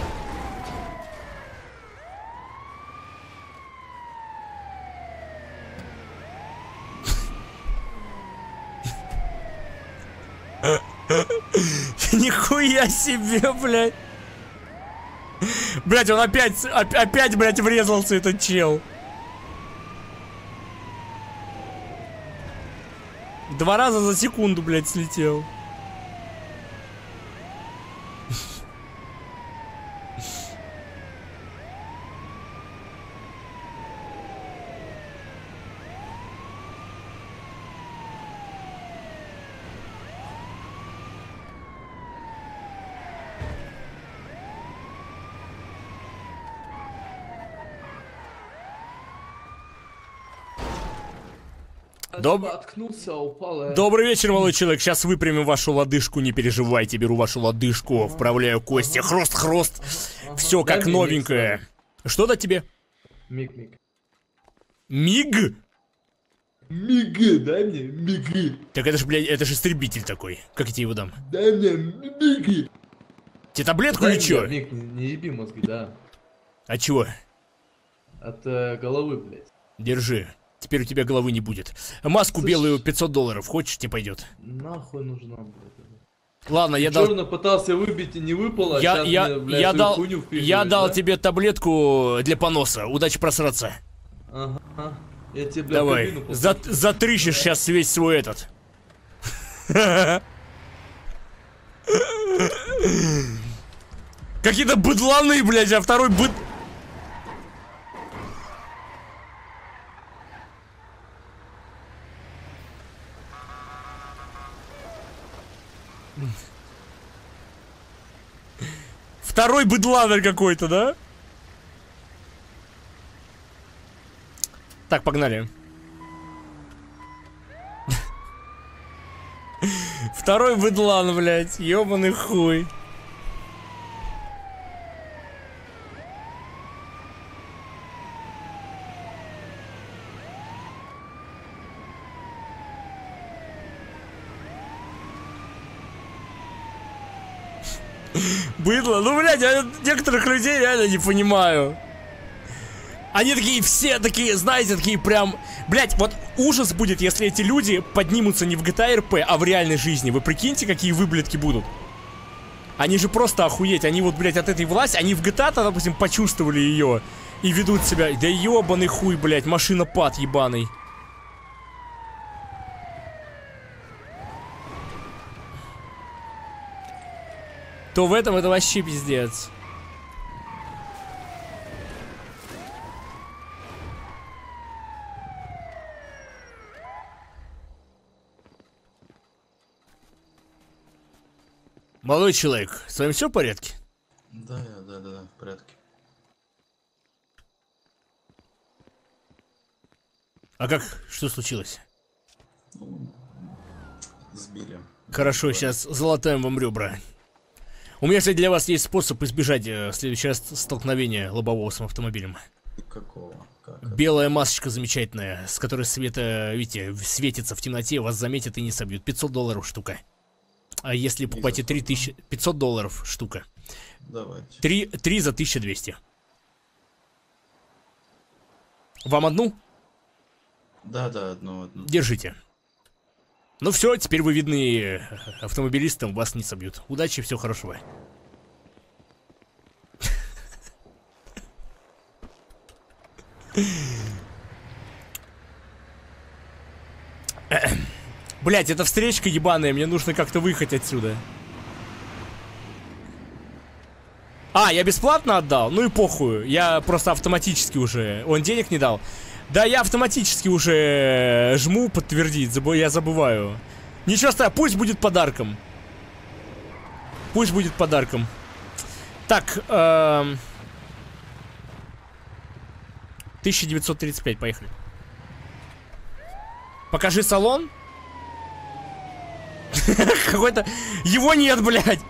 Нихуя себе, блядь. Блядь, он опять, оп- опять, блядь, врезался, этот чел. Два раза за секунду, блядь, слетел. Доб... Откнулся, упал. Добрый вечер, молодой человек. Сейчас выпрямим вашу лодыжку, не переживайте. Беру вашу лодыжку, вправляю кости. Хруст-хруст. Все как новенькое. Что дать тебе? Миг-миг. Миг? Миг, дай мне миг. Так это ж, блядь, это же истребитель такой. Как я тебе его дам? Дай мне миг. Тебе таблетку Дай или чё? мне миг, не, не еби мозги, да. А чего? От э, головы, блядь. Держи. Теперь у тебя головы не будет. Маску Слышь, белую пятьсот долларов. Хочешь, тебе пойдет. Нахуй нужна, блядь. Ладно, я дал... Черно пытался выбить и не выпало. Я, сейчас я, мне, блядь, я свою дал, хуйню я впихиваешь, дал да? тебе таблетку для поноса. Удачи просраться. Ага. Я тебе, блядь, Давай, кабину за, послушаю. затрыщешь сейчас весь свой этот. Какие-то быдланы, блядь, а второй быд... Второй быдланер какой-то, да? Так, погнали. Второй быдлан, блядь, ёбаный хуй. Быдло, ну, блядь, я некоторых людей реально не понимаю. Они такие, все такие, знаете, такие прям... Блядь, вот ужас будет, если эти люди поднимутся не в джи ти эй ар пи, а в реальной жизни. Вы прикиньте, какие выблядки будут. Они же просто охуеть. Они вот, блядь, от этой власти, они в джи ти эй, допустим, почувствовали ее. И ведут себя, да ебаный хуй, блядь, машинопад ебаный. То в этом это вообще пиздец. Молодой человек, с вами все в порядке? Да, да, да, да, в порядке. А как? Что случилось? Ну, сбили. Хорошо, сейчас залатаем вам ребра. У меня, кстати, для вас есть способ избежать э, следующего раз столкновения лобового с автомобилем. Какого? Как? Белая масочка замечательная, с которой света, видите, светится в темноте, вас заметят и не собьют. пятьсот долларов штука. А если покупаете три тысячи... пятьсот долларов штука. Давайте. три, три за тысячу двести. Вам одну? Да, да, одну, одну. Держите. Ну все, теперь вы видны автомобилистам, вас не собьют. Удачи, всего хорошего. Блять, это встречка ебаная, мне нужно как-то выехать отсюда. А, я бесплатно отдал? Ну и похуй. Я просто автоматически уже... Он денег не дал? Да, я автоматически уже жму подтвердить. Забы... Я забываю. Ничего страшного, пусть будет подарком. Пусть будет подарком. Так, эм... тысяча девятьсот тридцать пять, поехали. Покажи салон. Какой-то... Его нет, блядь.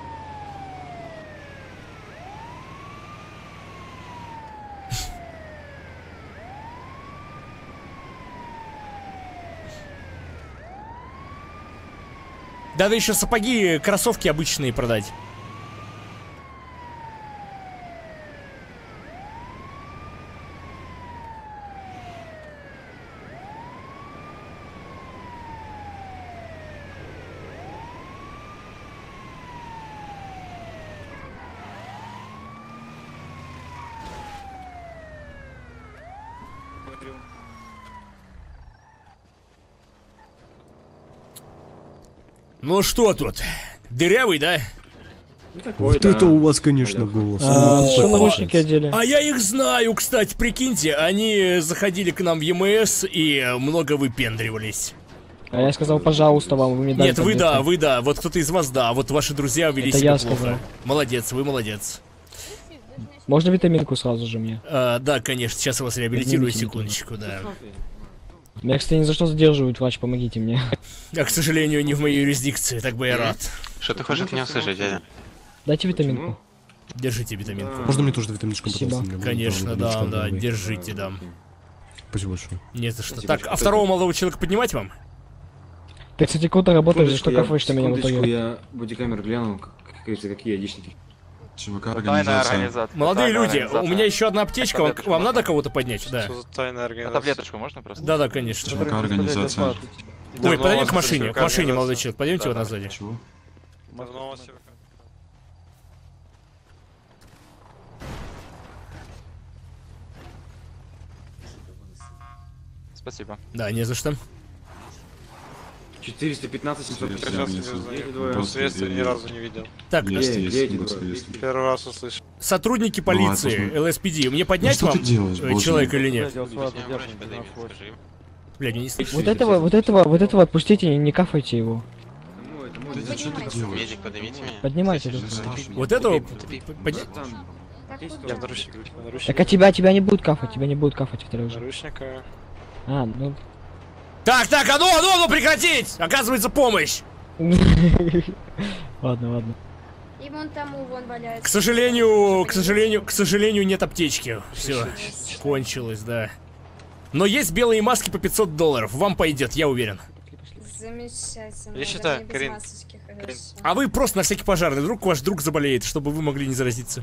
Надо еще сапоги, кроссовки обычные продать. Ну что тут? Дырявый, да? Вот это у вас, конечно, голос. А, что наручники одели? А я их знаю, кстати, прикиньте, они заходили к нам в ЕМС и много выпендривались. А я сказал, пожалуйста, вам, вы мне дали Нет, вы таблетки. да, вы да, вот кто-то из вас да, вот ваши друзья вели Это себя я плохо. сказал. Молодец, вы молодец. Можно витаминку сразу же мне? А, да, конечно, сейчас я вас реабилитирую, Возьмите секундочку, да. Меня, кстати, ни за что задерживают, врач, помогите мне. А, к сожалению, не в моей юрисдикции, так бы я рад. Что ты хочешь от меня услышать, дядя? Дайте витаминку. Держите витаминку. Можно мне тоже витаминчиком, Спасибо. пожалуйста? Конечно, да, да, держите, да. Спасибо большое. Не за что. Так, а второго молодого человека поднимать вам? Ты, кстати, круто работаешь, за что кафе, что меня в итоге. Я бодикамеру глянул, как говорится, какие айдишники. ЧВК Тайная организация. Молодые Тайная люди, организация. у меня еще одна аптечка, вам, вам надо кого-то поднять? Да. Тайная организация. А таблеточку можно просто? Да, да, конечно. ЧВК организация. Ой, подойдите к машине, к машине, молодой человек, подойдите его назад. Чего? Спасибо. Да, не за что. четыреста пятнадцать семьсот Следствие ни разу не видел. Так, Есть, есть, Первый раз услышал. Сотрудники полиции, эл эс пи ди, мне поднять Ну, что вам ты делаешь, э, боже человека мой? или нет? Бля, не слышу. Вот этого, вот этого, вот этого отпустите, не, не кафайте его. Ты что ты делаешь? Медик, поднимите меня. Поднимайте. да. Вот этого поднять? Я в наручниках. в наручниках. Так а тебя, тебя не будут кафать, тебя не будут кафать второй же. Наручника. А, ну... Так, так, а ну, а ну, а ну, прекратить! Оказывается, помощь! Ладно, ладно. И вон тому вон валяется. К сожалению, к сожалению, к сожалению, нет аптечки. Все, кончилось, да. Но есть белые маски по пятьсот долларов. Вам пойдет, я уверен. Замечательно. Я считаю, даже без Карин, масочки, хорошо. А вы просто на всякий пожарный. Вдруг ваш друг заболеет, чтобы вы могли не заразиться.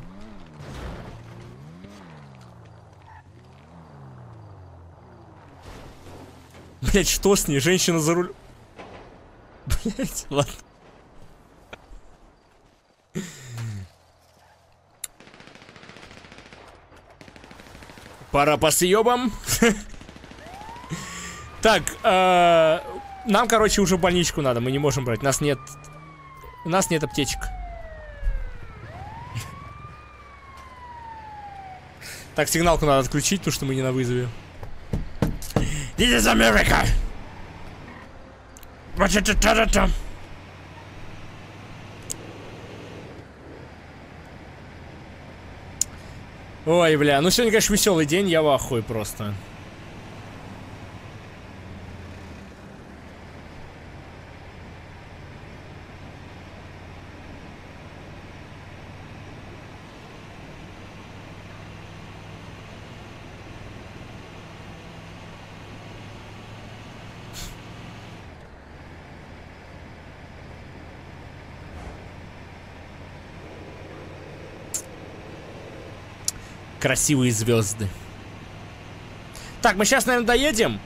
Блять, что с ней? Женщина за руль... Блять, ладно. Пора по съебам. Так, э, нам, короче, уже в больничку надо. Мы не можем брать. Нас нет... У нас нет аптечек. Так, сигналку надо отключить, потому что мы не на вызове. This is America! Ой, бля, ну сегодня, конечно, веселый день, я в ахуе просто. Красивые звезды. Так, мы сейчас, наверное, доедем.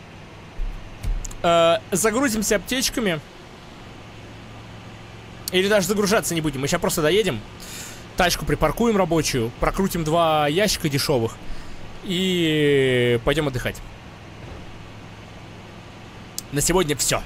Э, загрузимся аптечками. Или даже загружаться не будем. Мы сейчас просто доедем. Тачку припаркуем рабочую. Прокрутим два ящика дешевых. И пойдем отдыхать. На сегодня все.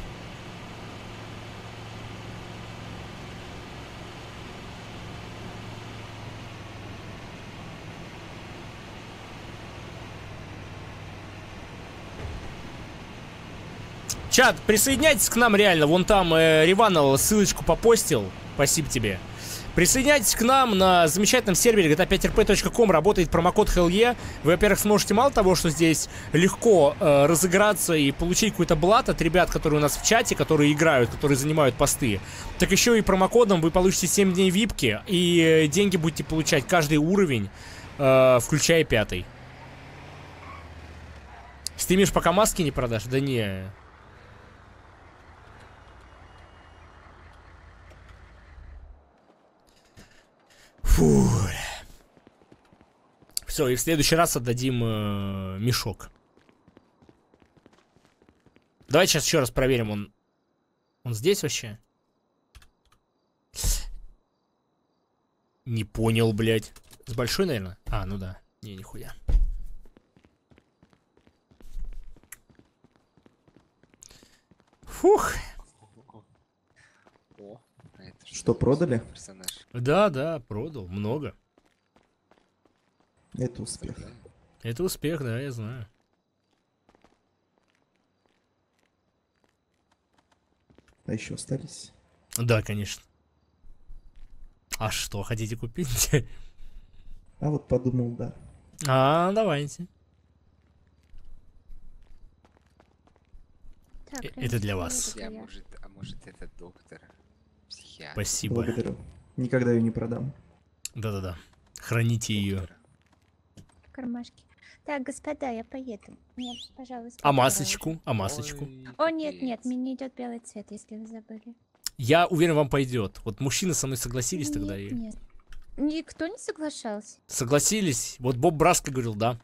Чат, присоединяйтесь к нам реально. Вон там э, Риванов ссылочку попостил. Спасибо тебе. Присоединяйтесь к нам на замечательном сервере джи ти эй пять эр пи точка ком. Работает промокод эл и. Вы, во-первых, сможете мало того, что здесь легко э, разыграться и получить какой-то блат от ребят, которые у нас в чате, которые играют, которые занимают посты. Так еще и промокодом вы получите семь дней випки. И э, деньги будете получать каждый уровень, э, включая пятый. Стримишь, пока маски не продашь? Да не... Фу. Все, и в следующий раз отдадим э, мешок. Давай сейчас еще раз проверим, он... Он здесь вообще? Не понял, блядь. С большой, наверное? А, ну да. Не, нихуя. Фух. Что, продали? Да, да, продал. Много. Это успех. Это успех, да, я знаю. А еще остались? Да, конечно. А что, хотите купить? А вот подумал, да. А, давайте. Так, Э, это для вас. Я, может, а может это доктор, психиатр. Спасибо. Благодарю. Никогда ее не продам. Да-да-да. Храните ее. В кармашке. Так, господа, я поеду. Мне, пожалуйста. А масочку? А масочку? О, нет, нет, мне не идет белый цвет, если вы забыли. Я уверен, вам пойдет. Вот мужчины со мной согласились тогда и... Нет. Никто не соглашался. Согласились. Вот Боб Браско говорил, да.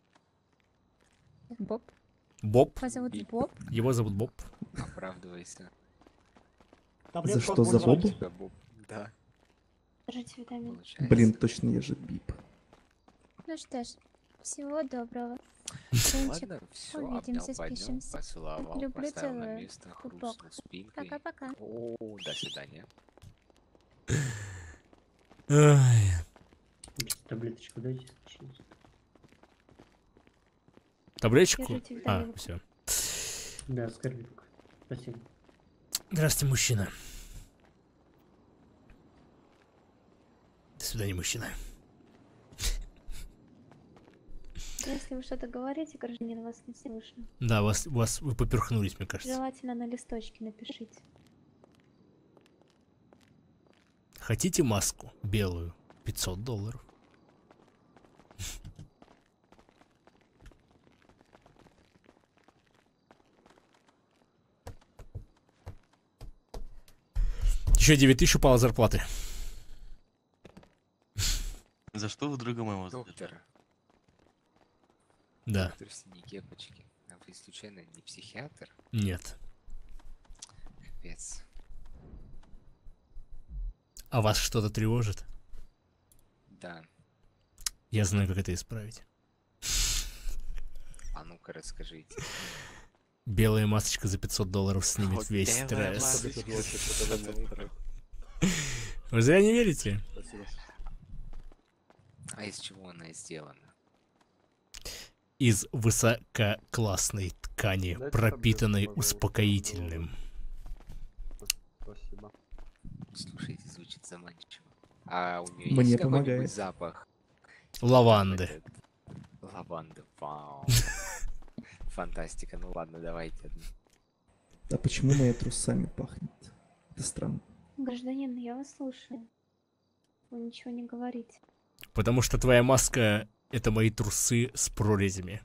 Боб? Боб. Его зовут Боб? Его зовут Боб. Оправдывайся. За что, за Боб? Да. Держите витамин. Блин, точно я же Бип. Ну что ж, всего доброго. Женчик, Ладно, все, увидимся, обнял, поднял, спишемся. поцеловал, Люблю, поставил на целую. место, Пупок. хрустнул спинкой. Пока-пока. О, до свидания. Ай. Таблеточку дайте. Таблеточку? Держите А, витамин. все. Да, скорбик. Спасибо. Здравствуйте, мужчина. До свидания, мужчина. Если вы что-то говорите, гражданин, вас не слышно. Да, вас, вас вы поперхнулись, мне кажется. Желательно на листочке напишите. Хотите маску белую? пятьсот долларов. Еще девять тысяч упала зарплаты. За что вы друга моего? Доктор. Да. Доктор в синей кепочке. А вы случайно не психиатр? Нет. Капец. А вас что-то тревожит? Да. Я знаю, как это исправить. А ну-ка расскажите. Белая масочка за пятьсот долларов снимет Вот весь белая стресс. масочка. Вы зря не верите? А из чего она сделана? Из высококлассной ткани, пропитанной успокоительным. Спасибо. Слушайте, звучит заманчиво. А у нее Мне есть какой-нибудь помогает. запах? Лаванды. Этот, Лаванда, вау. Фантастика, ну ладно, давайте одну. А почему моя трусами пахнет? Это странно. Гражданин, я вас слушаю. Вы ничего не говорите. Потому что твоя маска — это мои трусы с прорезями.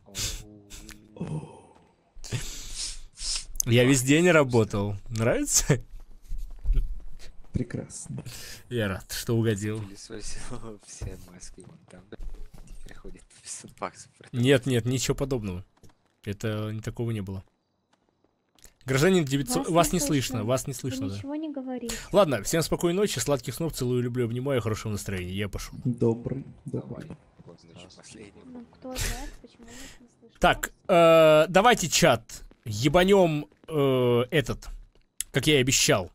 Я весь день работал. Нравится? Прекрасно. Я рад, что угодил. Пылесосил все маски вон там. Теперь ходит по пятьсот баксов. Нет, нет, ничего подобного. Это такого не было. Гражданин девятьсот... Вас, вас не слышно, вас не слышно, Вы да. ничего не говорите. Ладно, всем спокойной ночи, сладких снов, целую, люблю, обнимаю, хорошего настроения. Я пошел. Добрый, добрый. Вот, значит, последний. Ну, кто знает, почему нас не слышно. Так, э, давайте, чат, ебанем э, этот, как я и обещал.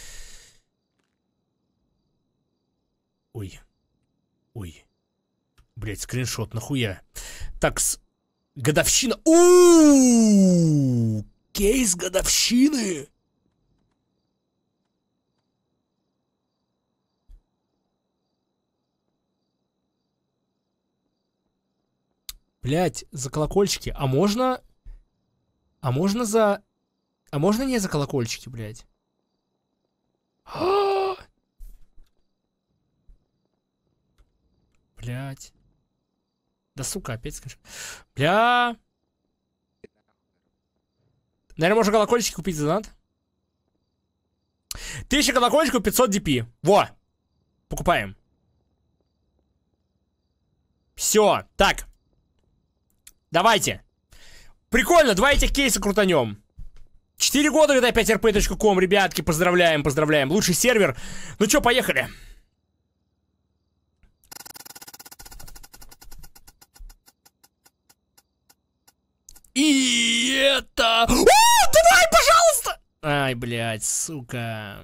Ой. Ой. Блять, скриншот, нахуя? Так, с... годовщина... У-у-у! Кейс годовщины. Блять, за колокольчики. А можно... А можно за... А можно не за колокольчики, блять? Блять. Да сука, опять скажу. Бля. Наверное, можно колокольчики купить за донат. Тысяча колокольчиков, пятьсот ди пи. Во. Покупаем. Все. Так. Давайте. Прикольно, два этих кейса крутанем. четыре года джи ти эй пять эр пи точка ком, ребятки, поздравляем, поздравляем. Лучший сервер. Ну чё, поехали. И это... О, давай, пожалуйста! Ай, блядь, сука.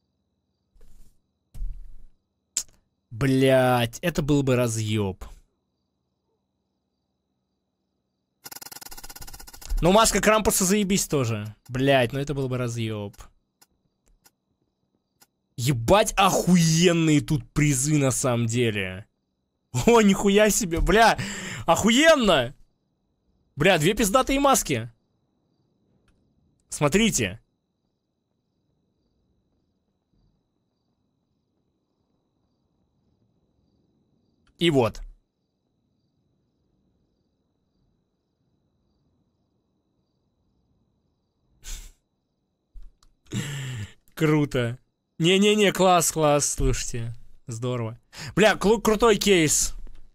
Блядь, это был бы разъеб. Ну, маска Крампуса заебись тоже. Блядь, ну это был бы разъеб. Ебать, охуенные тут призы на самом деле. О, нихуя себе, бля, охуенно! Бля, две пиздатые маски. Смотрите. И вот. Круто. Не-не-не, класс, класс, слушайте. Здорово. Бля, кру- крутой кейс.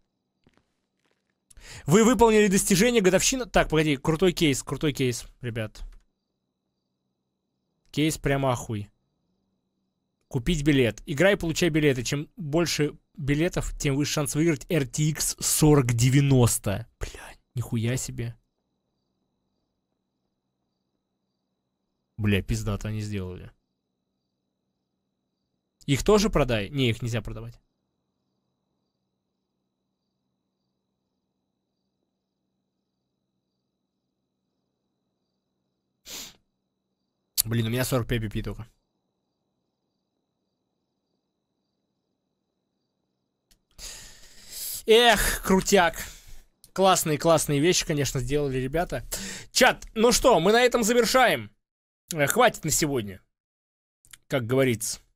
Вы выполнили достижение годовщина. Так, погоди, крутой кейс, крутой кейс, ребят. Кейс прямо охуй. Купить билет. Играй, получай билеты. Чем больше билетов, тем выше шанс выиграть эр ти икс сорок девяносто. Бля, нихуя себе. Бля, пиздато они сделали. Их тоже продай? Не, их нельзя продавать. Блин, у меня сорок пять би пи только. Эх, крутяк. Классные, классные вещи, конечно, сделали ребята. Чат, ну что, мы на этом завершаем. Хватит на сегодня, как говорится.